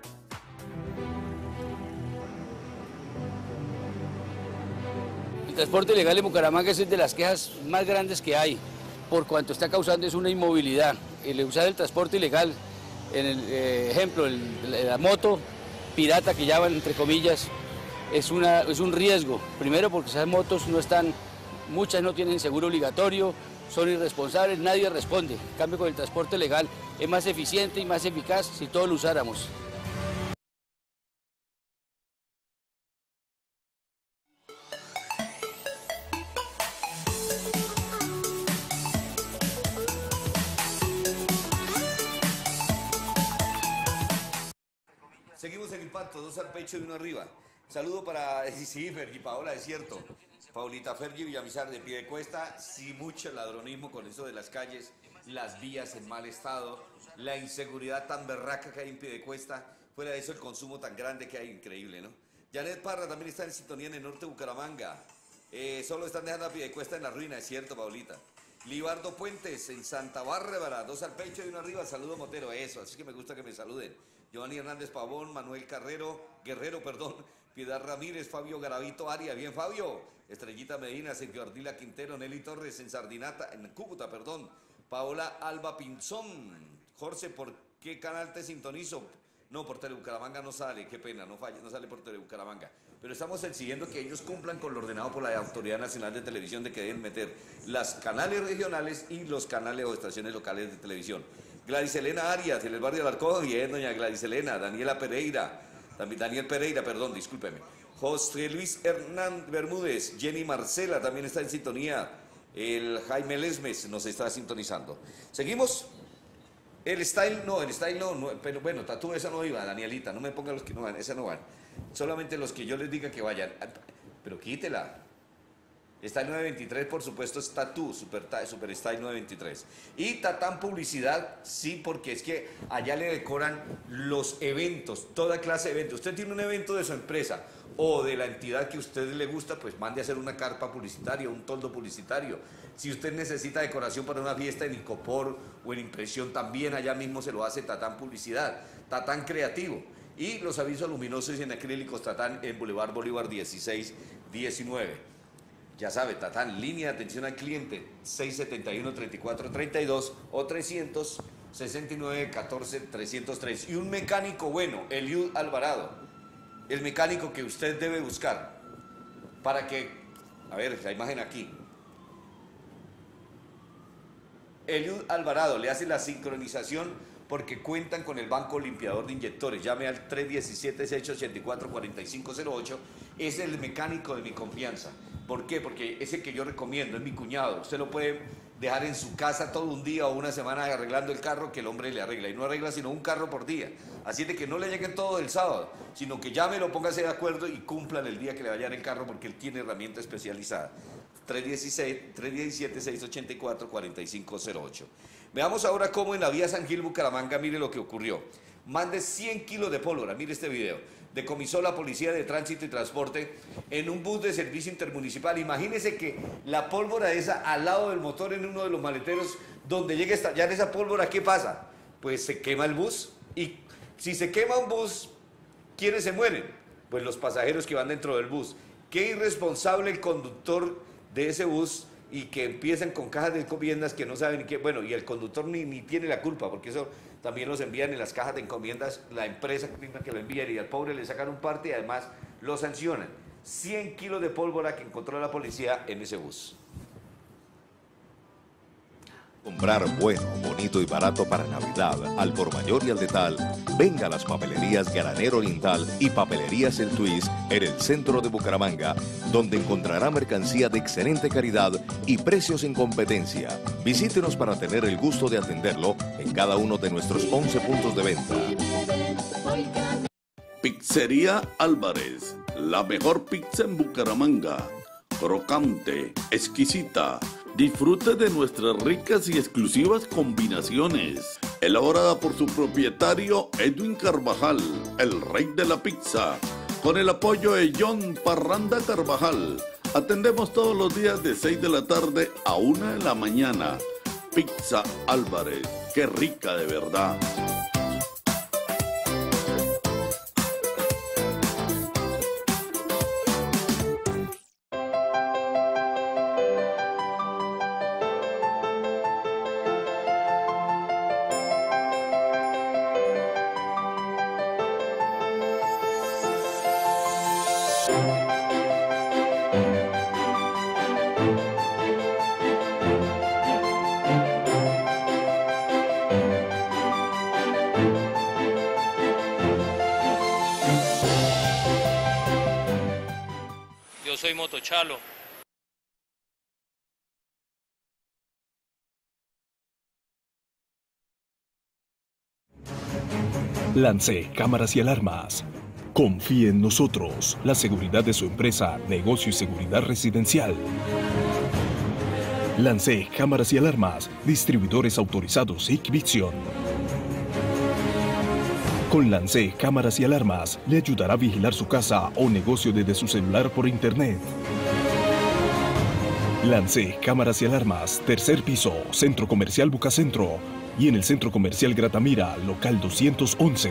El transporte ilegal en Bucaramanga es de las quejas más grandes que hay, por cuanto está causando es una inmovilidad. El usar el transporte ilegal, en el eh, ejemplo, el, la moto pirata que llaman entre comillas, es, una, es un riesgo. Primero porque esas motos no están, muchas no tienen seguro obligatorio, son irresponsables, nadie responde. En cambio, con el transporte legal es más eficiente y más eficaz si todos lo usáramos. Seguimos en Impacto, dos al pecho y uno arriba. Saludo para, sí, Fergie, Paola, es cierto. Paulita Fergie Villamizar de Piedecuesta, sí, mucho ladronismo con eso de las calles, las vías en mal estado, la inseguridad tan berraca que hay en Piedecuesta, fuera de eso el consumo tan grande que hay, increíble, ¿no? Janet Parra también está en sintonía en el norte de Bucaramanga. Eh, solo están dejando a Piedecuesta en la ruina, es cierto, Paulita. Libardo Puentes en Santa Bárbara, dos al pecho y uno arriba, saludo Motero, eso, así que me gusta que me saluden. Giovanni Hernández Pavón, Manuel Carrero, Guerrero, perdón, Piedad Ramírez, Fabio Garavito Aria, bien Fabio, Estrellita Medina, Sergio Ardila Quintero, Nelly Torres en Sardinata, en Cúcuta, perdón, Paola Alba Pinzón, Jorge, ¿por qué canal te sintonizo? No, por Telebucaramanga no sale, qué pena, no falla, no sale por Telebucaramanga. Pero estamos exigiendo que ellos cumplan con lo ordenado por la Autoridad Nacional de Televisión de que deben meter las canales regionales y los canales o estaciones locales de televisión. Gladys Elena Arias, en el barrio Alarcón, bien, doña Gladys Elena, Daniela Pereira, también Daniel Pereira, perdón, discúlpeme. José Luis Hernán Bermúdez, Jenny Marcela también está en sintonía. El Jaime Lesmes nos está sintonizando. Seguimos. El style no, el style no, no, pero bueno, Tatú esa no iba, Danielita, no me ponga los que no van, esa no van. Solamente los que yo les diga que vayan, pero quítela. Style novecientos veintitrés, por supuesto, es Tatú, Super, Super Style novecientos veintitrés. Y Tatán Publicidad, sí, porque es que allá le decoran los eventos, toda clase de eventos. Usted tiene un evento de su empresa o de la entidad que a usted le gusta, pues mande a hacer una carpa publicitaria, un toldo publicitario. Si usted necesita decoración para una fiesta en Icopor o en impresión, también allá mismo se lo hace Tatán Publicidad, Tatán Creativo. Y los avisos luminosos en acrílicos Tatán en Boulevard Bolívar dieciséis diecinueve. Ya sabe, Tatán, línea de atención al cliente, seis setenta y uno, treinta y cuatro treinta y dos o trescientos sesenta y nueve, catorce, trescientos tres. Y un mecánico bueno, Eliud Alvarado, el mecánico que usted debe buscar para que, a ver, la imagen aquí. Eliud Alvarado le hace la sincronización porque cuentan con el Banco Limpiador de Inyectores. Llame al tres uno siete, seis ocho cuatro, cuatro cinco cero ocho. Es el mecánico de mi confianza. ¿Por qué? Porque ese que yo recomiendo es mi cuñado. Usted lo puede dejar en su casa todo un día o una semana arreglando el carro que el hombre le arregla. Y no arregla sino un carro por día. Así de que no le lleguen todo el sábado, sino que llámelo, póngase de acuerdo y cumplan el día que le vayan el carro porque él tiene herramienta especializada. tres uno siete, seis ocho cuatro, cuatro cinco cero ocho. Veamos ahora cómo en la vía San Gil, Bucaramanga, mire lo que ocurrió. Más de cien kilos de pólvora, mire este video. Decomisó la Policía de Tránsito y Transporte en un bus de servicio intermunicipal. Imagínese que la pólvora esa al lado del motor en uno de los maleteros, donde llegue a estallar esa pólvora, ¿qué pasa? Pues se quema el bus, y si se quema un bus, ¿quiénes se mueren? Pues los pasajeros que van dentro del bus. Qué irresponsable el conductor de ese bus, y que empiezan con cajas de encomiendas que no saben ni qué, bueno, y el conductor ni, ni tiene la culpa, porque eso también los envían en las cajas de encomiendas, la empresa que lo envía, y al pobre le sacan un parte y además lo sancionan. cien kilos de pólvora que encontró la policía en ese bus. Comprar bueno, bonito y barato para Navidad, al por mayor y al detal, venga a las papelerías Granero Oriental y Papelerías El Twist en el centro de Bucaramanga, donde encontrará mercancía de excelente calidad y precios en competencia. Visítenos para tener el gusto de atenderlo en cada uno de nuestros once puntos de venta. Pizzería Álvarez, la mejor pizza en Bucaramanga. Crocante, exquisita. Disfrute de nuestras ricas y exclusivas combinaciones. Elaborada por su propietario Edwin Carvajal, el rey de la pizza. Con el apoyo de John Parranda Carvajal. Atendemos todos los días de seis de la tarde a una de la mañana. Pizza Álvarez, qué rica de verdad. Yo soy Motochalo. Lance Cámaras y Alarmas. Confíe en nosotros, la seguridad de su empresa, negocio y seguridad residencial. Lance Cámaras y Alarmas, distribuidores autorizados Hikvision. Con Lance Cámaras y Alarmas, le ayudará a vigilar su casa o negocio desde su celular por internet. Lance Cámaras y Alarmas, tercer piso, Centro Comercial Bucacentro, y en el Centro Comercial Gratamira, local doscientos once.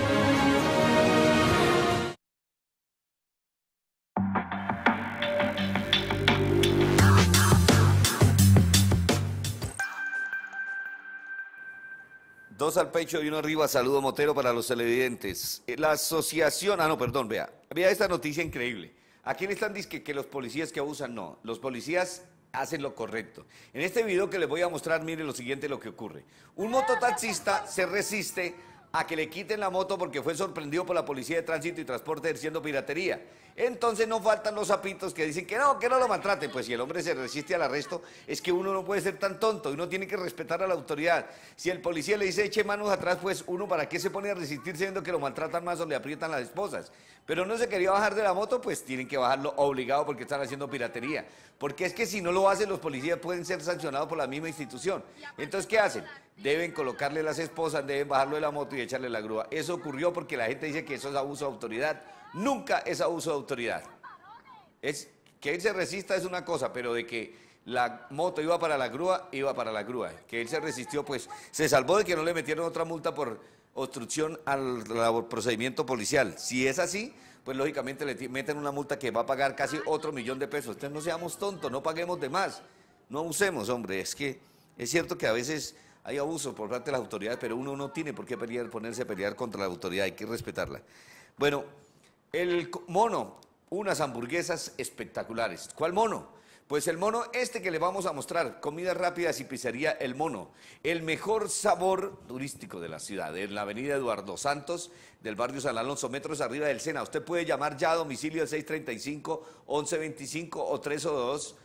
Dos al pecho y uno arriba, saludo Motero para los televidentes. La asociación, ah no, perdón, vea, vea esta noticia increíble. Aquí le están diciendo que, que los policías que abusan, no, los policías hacen lo correcto. En este video que les voy a mostrar, miren lo siguiente lo que ocurre. Un mototaxista se resiste a que le quiten la moto porque fue sorprendido por la Policía de Tránsito y Transporte ejerciendo piratería. Entonces no faltan los sapitos que dicen que no, que no lo maltraten. Pues si el hombre se resiste al arresto, es que uno no puede ser tan tonto, uno tiene que respetar a la autoridad. Si el policía le dice eche manos atrás, pues uno para qué se pone a resistir siendo que lo maltratan más o le aprietan las esposas. Pero no se quería bajar de la moto, pues tienen que bajarlo obligado porque están haciendo piratería. Porque es que si no lo hacen, los policías pueden ser sancionados por la misma institución. Entonces, ¿qué hacen? Deben colocarle las esposas, deben bajarlo de la moto y echarle la grúa. Eso ocurrió porque la gente dice que eso es abuso de autoridad. Nunca es abuso de autoridad. Es que él se resista es una cosa, pero de que la moto iba para la grúa, iba para la grúa. Que él se resistió, pues se salvó de que no le metieron otra multa por obstrucción al, al procedimiento policial. Si es así, pues lógicamente le meten una multa que va a pagar casi otro millón de pesos. Entonces no seamos tontos, no paguemos de más. No abusemos, hombre. Es que es cierto que a veces hay abuso por parte de las autoridades, pero uno no tiene por qué pelear, ponerse a pelear contra la autoridad, hay que respetarla. Bueno, el mono, unas hamburguesas espectaculares. ¿Cuál mono? Pues el mono este que le vamos a mostrar, comidas rápidas y pizzería El Mono, el mejor sabor turístico de la ciudad, en la avenida Eduardo Santos, del barrio San Alonso, metros arriba del Sena. Usted puede llamar ya a domicilio al seis tres cinco, once veinticinco o tres cero dos,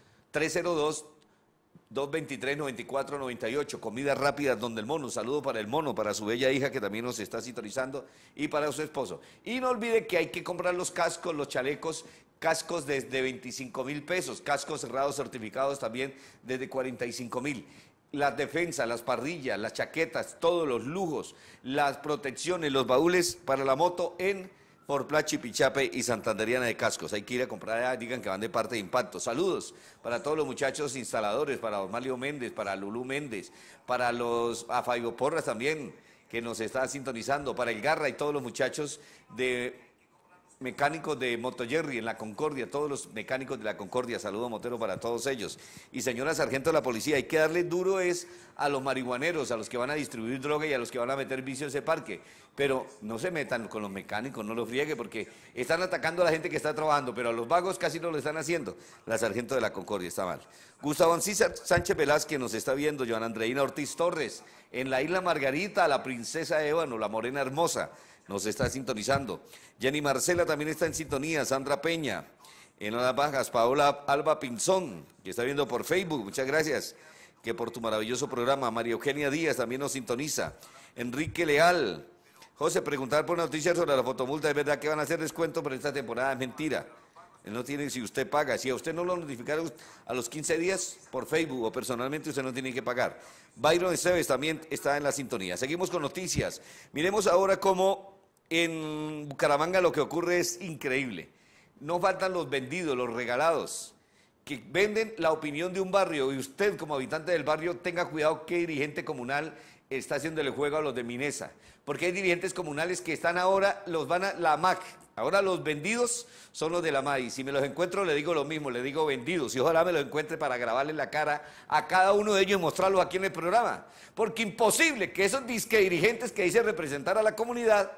dos veintitrés, noventa y cuatro noventa y ocho. Comidas rápidas donde el mono. Un saludo para el mono, para su bella hija que también nos está sintonizando y para su esposo. Y no olvide que hay que comprar los cascos, los chalecos, cascos desde veinticinco mil pesos, cascos cerrados certificados también desde cuarenta y cinco mil. Las defensas, las parrillas, las chaquetas, todos los lujos, las protecciones, los baúles para la moto en Forplat, Chipichape y Santanderiana de Cascos. Hay que ir a comprar allá, digan que van de parte de Impacto. Saludos para todos los muchachos instaladores, para Osmalio Méndez, para Lulú Méndez, para los a Fabio Porras también, que nos está sintonizando, para el Garra y todos los muchachos de mecánicos de Motojerry en la Concordia, todos los mecánicos de la Concordia, saludo Motero para todos ellos. Y señora sargento de la policía, hay que darle duro es a los marihuaneros, a los que van a distribuir droga y a los que van a meter vicio en ese parque, pero no se metan con los mecánicos, no los friegue, porque están atacando a la gente que está trabajando, pero a los vagos casi no lo están haciendo. La sargento de la Concordia está mal. Gustavo César Sánchez Velázquez nos está viendo, Joana Andreina Ortiz Torres, en la Isla Margarita, la princesa Ébano, la morena hermosa, nos está sintonizando. Jenny Marcela también está en sintonía. Sandra Peña, en las bajas. Paola Alba Pinzón, que está viendo por Facebook. Muchas gracias que por tu maravilloso programa. María Eugenia Díaz también nos sintoniza. Enrique Leal. José, preguntar por noticias sobre la fotomulta. ¿Es verdad que van a hacer descuento por esta temporada? Es mentira. Él no tiene, si usted paga, si a usted no lo notificaron a los quince días por Facebook o personalmente, usted no tiene que pagar. Byron Esteves también está en la sintonía. Seguimos con noticias. Miremos ahora cómo en Bucaramanga lo que ocurre es increíble. No faltan los vendidos, los regalados, que venden la opinión de un barrio, y usted como habitante del barrio tenga cuidado qué dirigente comunal está haciéndole juego a los de Minesa, porque hay dirigentes comunales que están ahora, los van a la M A C, ahora los vendidos son los de la M A C, y si me los encuentro le digo lo mismo, le digo vendidos, y ojalá me los encuentre para grabarle la cara a cada uno de ellos y mostrarlos aquí en el programa, porque imposible que esos disque dirigentes que dicen representar a la comunidad,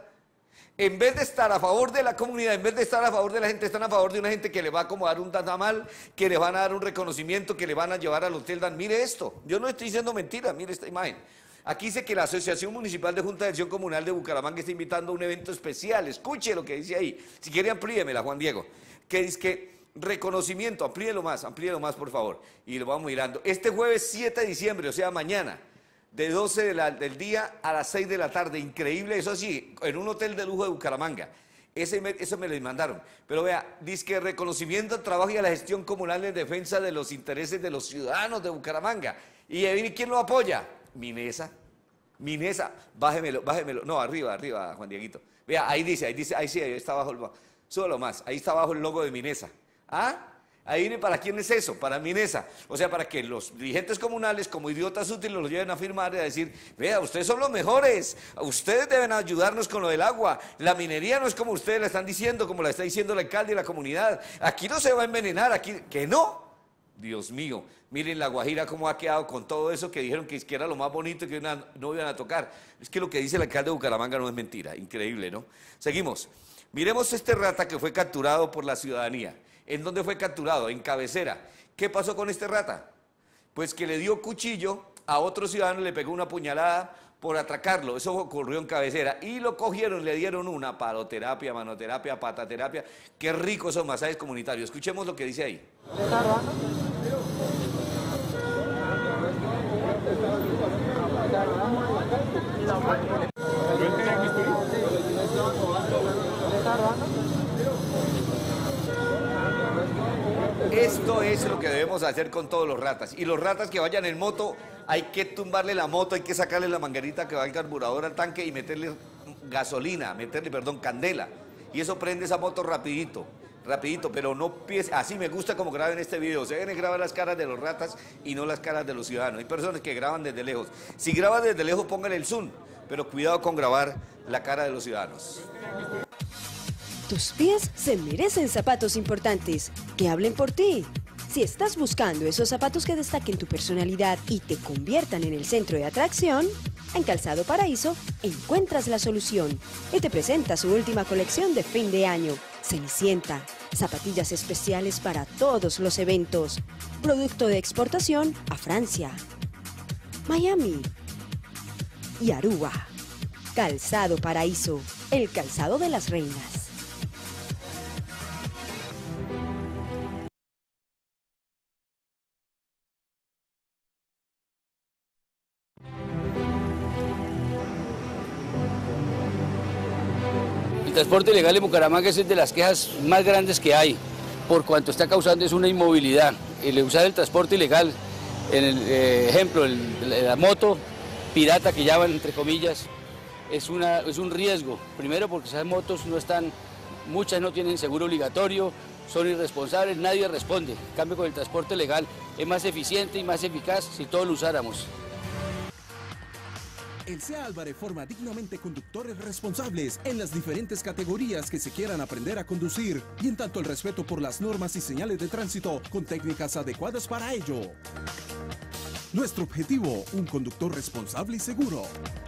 en vez de estar a favor de la comunidad, en vez de estar a favor de la gente, están a favor de una gente que le va a acomodar un tamal, que le van a dar un reconocimiento, que le van a llevar al Hotel Dan. Mire esto, yo no estoy diciendo mentira, mire esta imagen. Aquí dice que la Asociación Municipal de Junta de Acción Comunal de Bucaramanga está invitando a un evento especial. Escuche lo que dice ahí. Si quiere amplíemela, Juan Diego. Que dice que reconocimiento, amplíelo más, amplíelo más, por favor. Y lo vamos mirando. Este jueves siete de diciembre, o sea, mañana, de doce de la, del día a las seis de la tarde. Increíble, eso sí, en un hotel de lujo de Bucaramanga. Ese me, eso me lo mandaron. Pero vea, dice que reconocimiento al trabajo y a la gestión comunal en defensa de los intereses de los ciudadanos de Bucaramanga. ¿Y ahí quién lo apoya? Minesa. Minesa, bájemelo, bájemelo. No, arriba, arriba, Juan Dieguito. Vea, ahí dice, ahí dice, ahí sí, ahí está abajo, súbalo más, ahí está abajo el logo de Minesa. ¿Ah? Ahí viene, ¿para quién es eso? Para Minesa. O sea, para que los dirigentes comunales, como idiotas útiles, los lleven a firmar y a decir, vea, ustedes son los mejores, ustedes deben ayudarnos con lo del agua, la minería no es como ustedes la están diciendo, como la está diciendo el alcalde y la comunidad, aquí no se va a envenenar, aquí, que no. Dios mío, miren La Guajira cómo ha quedado con todo eso que dijeron que era lo más bonito y que una, no iban a tocar. Es que lo que dice el alcalde de Bucaramanga no es mentira, increíble, ¿no? Seguimos. Miremos este rata que fue capturado por la ciudadanía. ¿En dónde fue capturado? En Cabecera. ¿Qué pasó con este rata? Pues que le dio cuchillo a otro ciudadano y le pegó una puñalada por atracarlo. Eso ocurrió en Cabecera. Y lo cogieron, le dieron una paloterapia, manoterapia, pataterapia. Qué ricos son masajes comunitarios. Escuchemos lo que dice ahí. Esto es lo que debemos hacer con todos los ratas. Y los ratas que vayan en moto, hay que tumbarle la moto, hay que sacarle la manguerita que va al carburador al tanque y meterle gasolina, meterle, perdón, candela. Y eso prende esa moto rapidito, rapidito, pero no piense, así me gusta como graben este video. Se deben grabar las caras de los ratas y no las caras de los ciudadanos. Hay personas que graban desde lejos. Si graban desde lejos, pónganle el zoom, pero cuidado con grabar la cara de los ciudadanos. Tus pies se merecen zapatos importantes, que hablen por ti. Si estás buscando esos zapatos que destaquen tu personalidad y te conviertan en el centro de atracción, en Calzado Paraíso encuentras la solución y te presenta su última colección de fin de año. Cenicienta, zapatillas especiales para todos los eventos, producto de exportación a Francia, Miami y Aruba. Calzado Paraíso, el calzado de las reinas. El transporte ilegal en Bucaramanga es de las quejas más grandes que hay, por cuanto está causando es una inmovilidad. El usar el transporte ilegal, en el eh, ejemplo, el, la moto pirata que llaman entre comillas, es, una, es un riesgo. Primero porque esas motos no están, muchas no tienen seguro obligatorio, son irresponsables, nadie responde. En cambio con el transporte legal es más eficiente y más eficaz si todos lo usáramos. El C E A Álvarez forma dignamente conductores responsables en las diferentes categorías que se quieran aprender a conducir y en tanto el respeto por las normas y señales de tránsito con técnicas adecuadas para ello. Nuestro objetivo, un conductor responsable y seguro.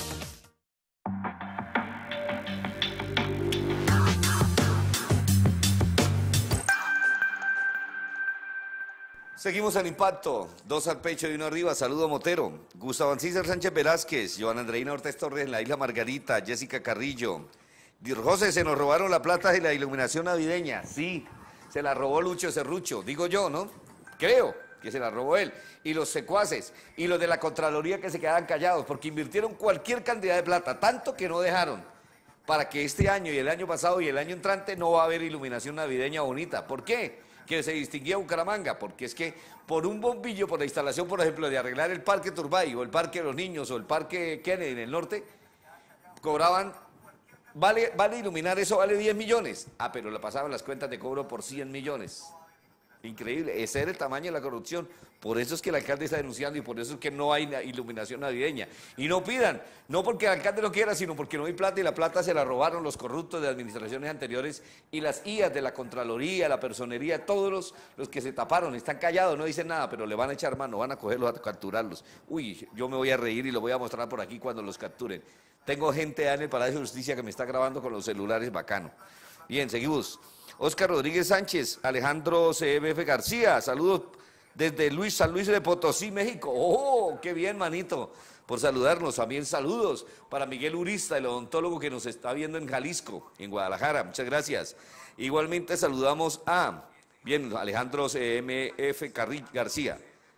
Seguimos al impacto, dos al pecho y uno arriba, saludo Motero, Gustavo Ancísar Sánchez Velázquez, Joana Andreina Ortiz Torres en la Isla Margarita, Jessica Carrillo. José, se nos robaron la plata de la iluminación navideña, sí, se la robó Lucho Cerrucho, digo yo, ¿no? Creo que se la robó él, y los secuaces, y los de la Contraloría que se quedaban callados, porque invirtieron cualquier cantidad de plata, tanto que no dejaron, para que este año y el año pasado y el año entrante no va a haber iluminación navideña bonita. ¿Por qué? Que se distinguía Bucaramanga, porque es que por un bombillo, por la instalación, por ejemplo, de arreglar el Parque Turbay, o el Parque de los Niños, o el Parque Kennedy en el norte, cobraban, vale, vale iluminar eso, vale diez millones. Ah, pero le pasaban las cuentas de cobro por cien millones. Increíble, ese era el tamaño de la corrupción. Por eso es que el alcalde está denunciando y por eso es que no hay iluminación navideña. Y no pidan, no porque el alcalde lo quiera, sino porque no hay plata y la plata se la robaron los corruptos de administraciones anteriores y las I As de la Contraloría, la Personería, todos los, los que se taparon, están callados, no dicen nada, pero le van a echar mano, van a cogerlos, a capturarlos. Uy, yo me voy a reír y lo voy a mostrar por aquí cuando los capturen. Tengo gente allá en el Palacio de Justicia que me está grabando con los celulares, bacano. Bien, seguimos. Óscar Rodríguez Sánchez, Alejandro C M F García, saludos desde Luis, San Luis de Potosí, México. ¡Oh, qué bien, manito! Por saludarnos. También saludos para Miguel Urista, el odontólogo que nos está viendo en Jalisco, en Guadalajara. Muchas gracias. Igualmente saludamos a, bien, Alejandro C M F García,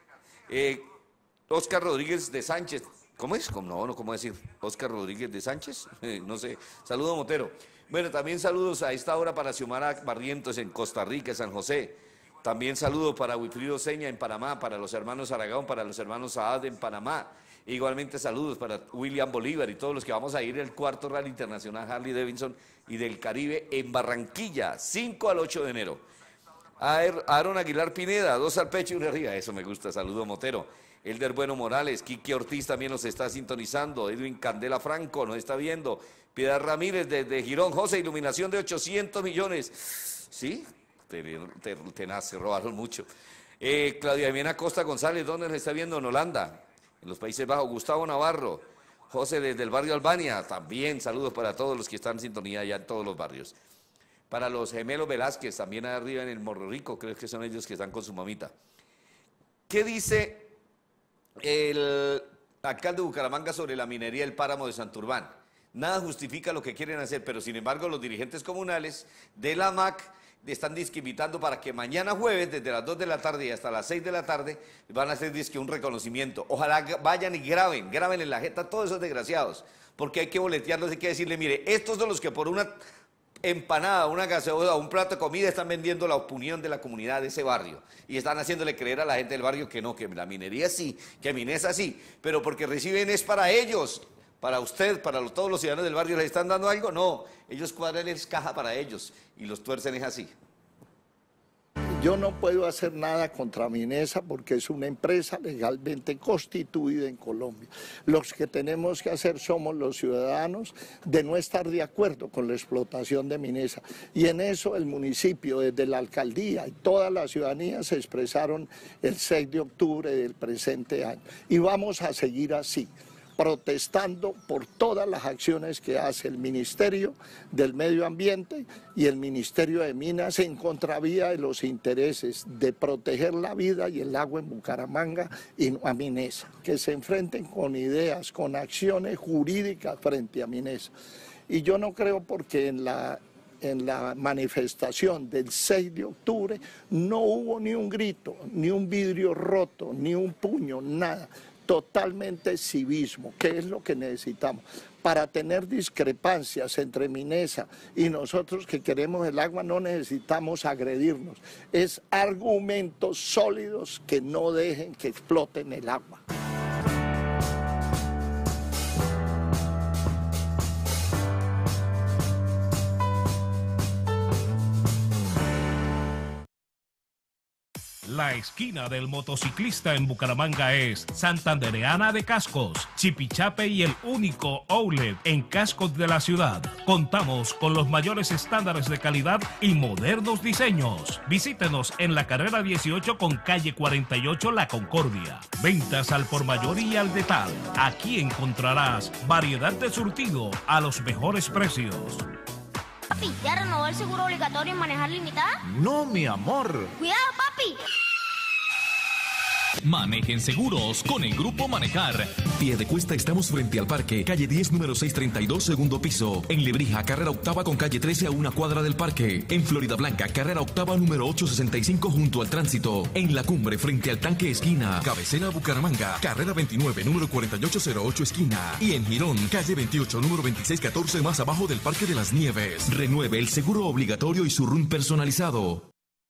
eh, Óscar Rodríguez de Sánchez. ¿Cómo es? No, no, ¿cómo decir? Óscar Rodríguez de Sánchez, eh, no sé. Saludo Motero. Bueno, también saludos a esta hora para Xiomara Barrientos en Costa Rica, San José. También saludos para Wilfrido Seña en Panamá, para los hermanos Aragón, para los hermanos Saad en Panamá. Igualmente saludos para William Bolívar y todos los que vamos a ir al cuarto Rally Internacional Harley Davidson y del Caribe en Barranquilla, cinco al ocho de enero. Aaron Aguilar Pineda, dos al pecho y una arriba, eso me gusta, saludo Motero. Elder Bueno Morales, Quique Ortiz también nos está sintonizando, Edwin Candela Franco nos está viendo, Piedad Ramírez desde Girón, José, iluminación de ochocientos millones, ¿sí? Te, te, tenaz, se robaron mucho. Eh, Claudia Jimena Costa González, ¿dónde nos está viendo? En Holanda, en los Países Bajos. Gustavo Navarro, José desde el barrio Albania, también saludos para todos los que están en sintonía allá en todos los barrios. Para los gemelos Velázquez, también arriba en el Morro Rico, creo que son ellos que están con su mamita. ¿Qué dice el alcalde de Bucaramanga sobre la minería del páramo de Santurbán? Nada justifica lo que quieren hacer, pero sin embargo los dirigentes comunales de la M A C están disquivitando para que mañana jueves, desde las dos de la tarde y hasta las seis de la tarde, van a hacer disque un reconocimiento. Ojalá vayan y graben, graben en la jeta a todos esos desgraciados, porque hay que boletearlos, hay que decirle, mire, estos son los que por una empanada, una gaseosa, un plato de comida están vendiendo la opinión de la comunidad de ese barrio y están haciéndole creer a la gente del barrio que no, que la minería sí, que Minesa sí, pero porque reciben es para ellos. Para usted, para los, todos los ciudadanos del barrio, ¿les están dando algo? No, ellos cuadran es caja para ellos y los tuercen es así. Yo no puedo hacer nada contra Minesa porque es una empresa legalmente constituida en Colombia. Los que tenemos que hacer somos los ciudadanos de no estar de acuerdo con la explotación de Minesa. Y en eso el municipio, desde la alcaldía y toda la ciudadanía se expresaron el seis de octubre del presente año. Y vamos a seguir así. protestando por todas las acciones que hace el Ministerio del Medio Ambiente y el Ministerio de Minas en contravía de los intereses de proteger la vida y el agua en Bucaramanga y no a Minesa, que se enfrenten con ideas, con acciones jurídicas frente a Minesa. Y yo no creo porque en la, en la manifestación del seis de octubre no hubo ni un grito, ni un vidrio roto, ni un puño, nada. Totalmente civismo, que es lo que necesitamos. Para tener discrepancias entre Minesa y nosotros que queremos el agua no necesitamos agredirnos. Es argumentos sólidos que no dejen que exploten el agua. La esquina del motociclista en Bucaramanga es Santandereana de Cascos, Chipichape y el único outlet en cascos de la ciudad. Contamos con los mayores estándares de calidad y modernos diseños. Visítenos en la carrera dieciocho con calle cuarenta y ocho La Concordia. Ventas al por mayor y al detal. Aquí encontrarás variedad de surtido a los mejores precios. Papi, ¿ya renovó el seguro obligatorio en manejar limitada? No, mi amor. ¡Cuidado, papi! Manejen seguros con el Grupo Manejar. Piedecuesta estamos frente al parque, calle diez, número seiscientos treinta y dos, segundo piso. En Lebrija, carrera octava con calle trece a una cuadra del parque. En Florida Blanca, carrera octava número ochocientos sesenta y cinco junto al tránsito. En La Cumbre, frente al tanque esquina. Cabecera Bucaramanga, carrera veintinueve, número cuarenta y ocho cero ocho esquina. Y en Girón, calle veintiocho, número veintiséis catorce más abajo del Parque de las Nieves. Renueve el seguro obligatorio y su R U N personalizado.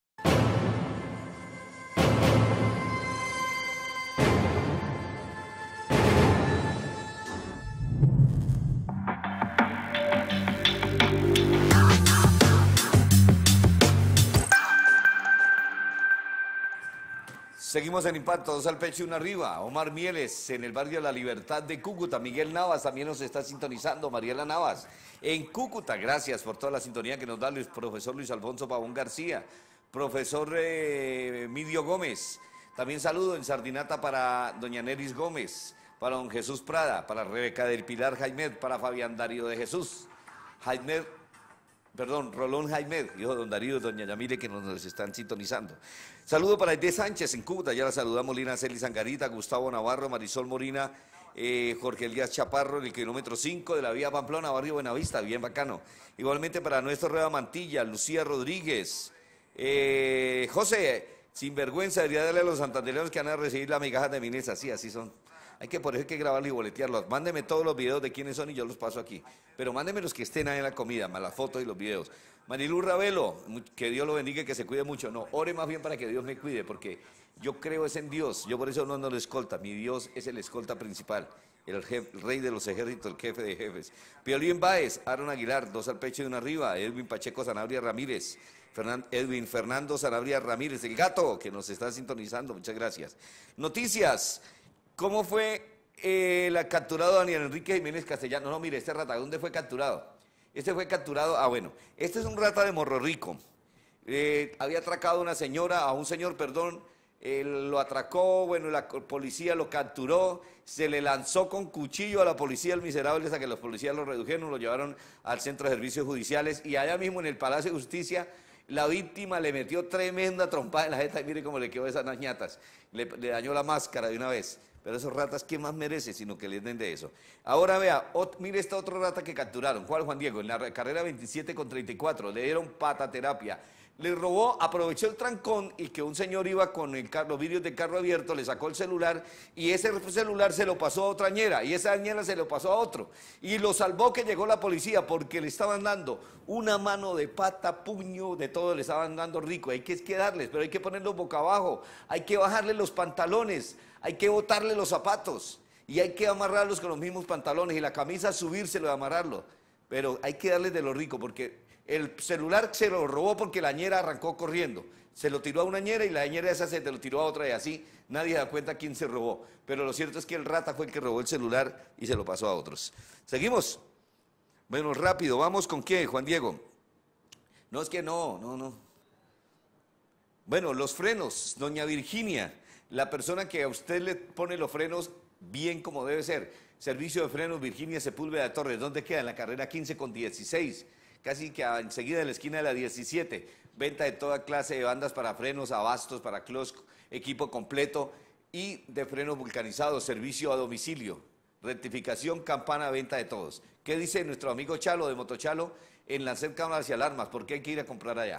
Seguimos en Impacto, dos al pecho y una arriba. Omar Mieles, en el barrio La Libertad de Cúcuta. Miguel Navas también nos está sintonizando. Mariela Navas, en Cúcuta. Gracias por toda la sintonía que nos da el profesor Luis Alfonso Pavón García. Profesor eh, Midio Gómez. También saludo en Sardinata para doña Neris Gómez, para don Jesús Prada, para Rebeca del Pilar Jaimet, para Fabián Darío de Jesús. Jaimet, perdón, Rolón Jaimet, hijo de don Darío y doña Yamile, que nos están sintonizando. Saludo para Aide Sánchez en Cúcuta, ya la saludamos, Lina Celis Sangarita, Gustavo Navarro, Marisol Morina, eh, Jorge Elías Chaparro, en el kilómetro cinco de la vía Pamplona, barrio Buenavista, bien bacano. Igualmente para Nuestro Rueda Mantilla, Lucía Rodríguez, eh, José, sinvergüenza, debería darle a los santandereanos que van a recibir la migaja de Minesa, sí, así son. Hay que por eso hay que grabarlos y boletearlos. Mándeme todos los videos de quiénes son y yo los paso aquí. Pero mándeme los que estén ahí en la comida, más las fotos y los videos. Manilú Ravelo, que Dios lo bendiga y que se cuide mucho. No, ore más bien para que Dios me cuide, porque yo creo es en Dios. Yo por eso no, no lo escolta. Mi Dios es el escolta principal, el, jefe, el rey de los ejércitos, el jefe de jefes. Piolín Báez, Aaron Aguilar, dos al pecho y una arriba. Edwin Pacheco Sanabria Ramírez. Fernand, Edwin Fernando Sanabria Ramírez, el gato que nos está sintonizando. Muchas gracias. Noticias. ¿Cómo fue eh, la capturado Daniel Enrique Jiménez Castellano? No, mire, este rata, ¿dónde fue capturado? Este fue capturado, ah, bueno, este es un rata de Morro Rico. Eh, había atracado a una señora, a un señor, perdón, eh, lo atracó, bueno, la policía lo capturó, se le lanzó con cuchillo a la policía, el miserable, hasta que los policías lo redujeron, lo llevaron al centro de servicios judiciales y allá mismo en el Palacio de Justicia, la víctima le metió tremenda trompada en la jeta y mire cómo le quedó esas ñatas, le, le dañó la máscara de una vez. Pero esos ratas, ¿quién más merece sino que les den de eso? Ahora vea, ot, mire este otro rata que capturaron. ¿Cuál, Juan Diego? En la carrera veintisiete con treinta y cuatro, le dieron pataterapia. Le robó, aprovechó el trancón y que un señor iba con el carro, los vidrios del carro abierto, le sacó el celular y ese celular se lo pasó a otra ñera y esa ñera se lo pasó a otro. Y lo salvó que llegó la policía porque le estaban dando una mano de pata, puño, de todo le estaban dando rico. Hay que darles, pero hay que ponerlos boca abajo, hay que bajarle los pantalones. Hay que botarle los zapatos y hay que amarrarlos con los mismos pantalones y la camisa subírselo y amarrarlo. Pero hay que darles de lo rico porque el celular se lo robó porque la ñera arrancó corriendo. Se lo tiró a una ñera y la ñera esa se lo tiró a otra y así nadie da cuenta quién se robó. Pero lo cierto es que el rata fue el que robó el celular y se lo pasó a otros. ¿Seguimos? Bueno, rápido, ¿vamos con qué, Juan Diego? No, es que no, no, no. Bueno, los frenos, doña Virginia. La persona que a usted le pone los frenos bien como debe ser. Servicio de frenos Virginia Sepúlveda Torres. ¿Dónde queda? En la carrera quince con dieciséis. Casi que enseguida en la esquina de la diecisiete. Venta de toda clase de bandas para frenos, abastos, para clutch, equipo completo y de frenos vulcanizados. Servicio a domicilio. Rectificación, campana, venta de todos. ¿Qué dice nuestro amigo Chalo de Motochalo en Lancer Cámaras y Alarmas? ¿Por qué hay que ir a comprar allá?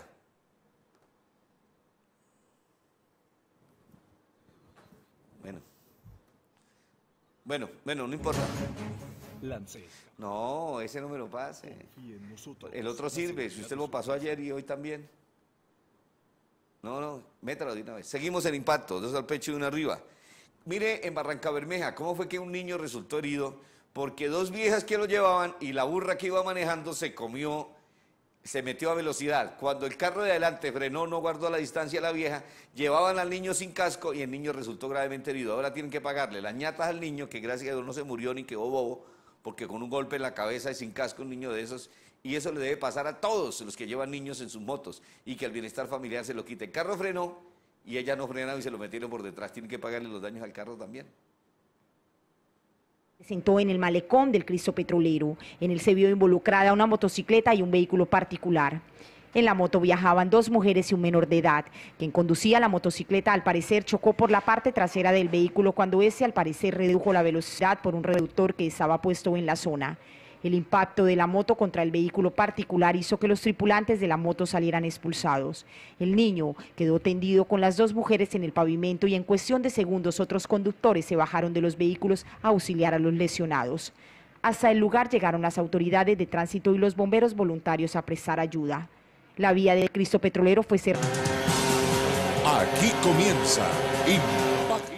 Bueno. Bueno, bueno, no importa. Lancer. No, ese no me lo pase. El otro sirve, si usted lo pasó ayer y hoy también. No, no, métalo de una vez. Seguimos en impacto, dos al pecho y uno arriba. Mire en Barranca Bermeja, cómo fue que un niño resultó herido porque dos viejas que lo llevaban y la burra que iba manejando se comió, se metió a velocidad. Cuando el carro de adelante frenó, no guardó la distancia a la vieja, llevaban al niño sin casco y el niño resultó gravemente herido. Ahora tienen que pagarle las ñatas al niño, que gracias a Dios no se murió ni quedó bobo, porque con un golpe en la cabeza y sin casco un niño de esos, y eso le debe pasar a todos los que llevan niños en sus motos, y que al bienestar familiar se lo quite. El carro frenó y ella no frenaba y se lo metieron por detrás. Tienen que pagarle los daños al carro también. Presentó en el malecón del Cristo Petrolero. En él se vio involucrada una motocicleta y un vehículo particular. En la moto viajaban dos mujeres y un menor de edad. Quien conducía la motocicleta al parecer chocó por la parte trasera del vehículo cuando ese al parecer redujo la velocidad por un reductor que estaba puesto en la zona. El impacto de la moto contra el vehículo particular hizo que los tripulantes de la moto salieran expulsados. El niño quedó tendido con las dos mujeres en el pavimento y en cuestión de segundos otros conductores se bajaron de los vehículos a auxiliar a los lesionados. Hasta el lugar llegaron las autoridades de tránsito y los bomberos voluntarios a prestar ayuda. La vía del Cristo Petrolero fue cerrada. Aquí comienza Impacto.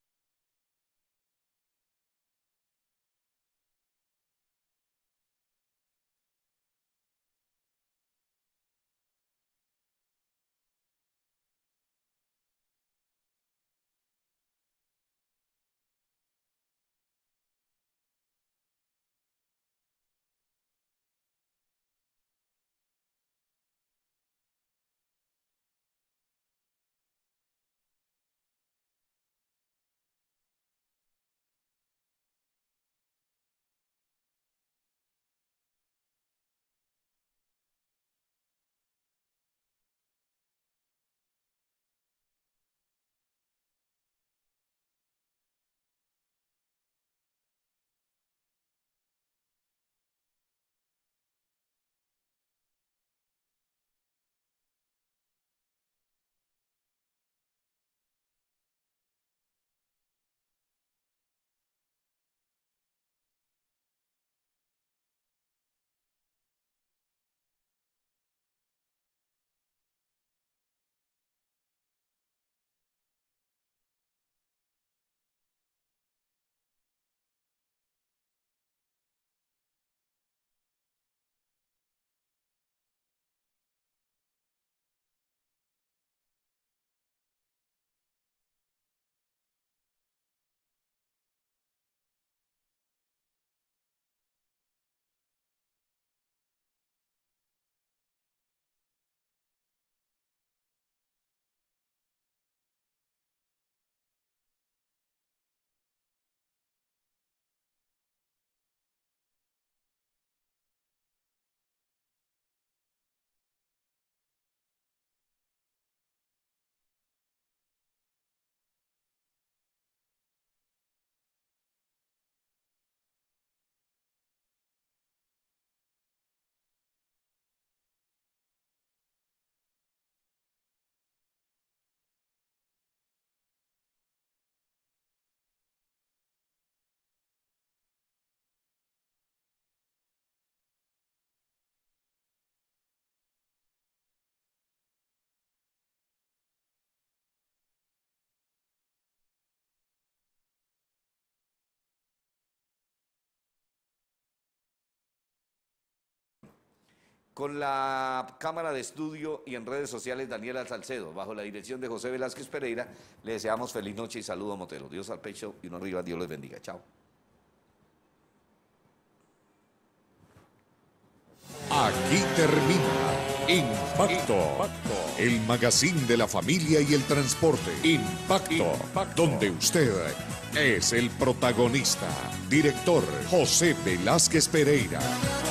Con la cámara de estudio y en redes sociales Daniela Salcedo, bajo la dirección de José Velázquez Pereira, le deseamos feliz noche y saludo motero. Dios al pecho y uno arriba, Dios les bendiga. Chao. Aquí termina Impacto, el magazine de la familia y el transporte. Impacto, donde usted es el protagonista. Director José Velázquez Pereira.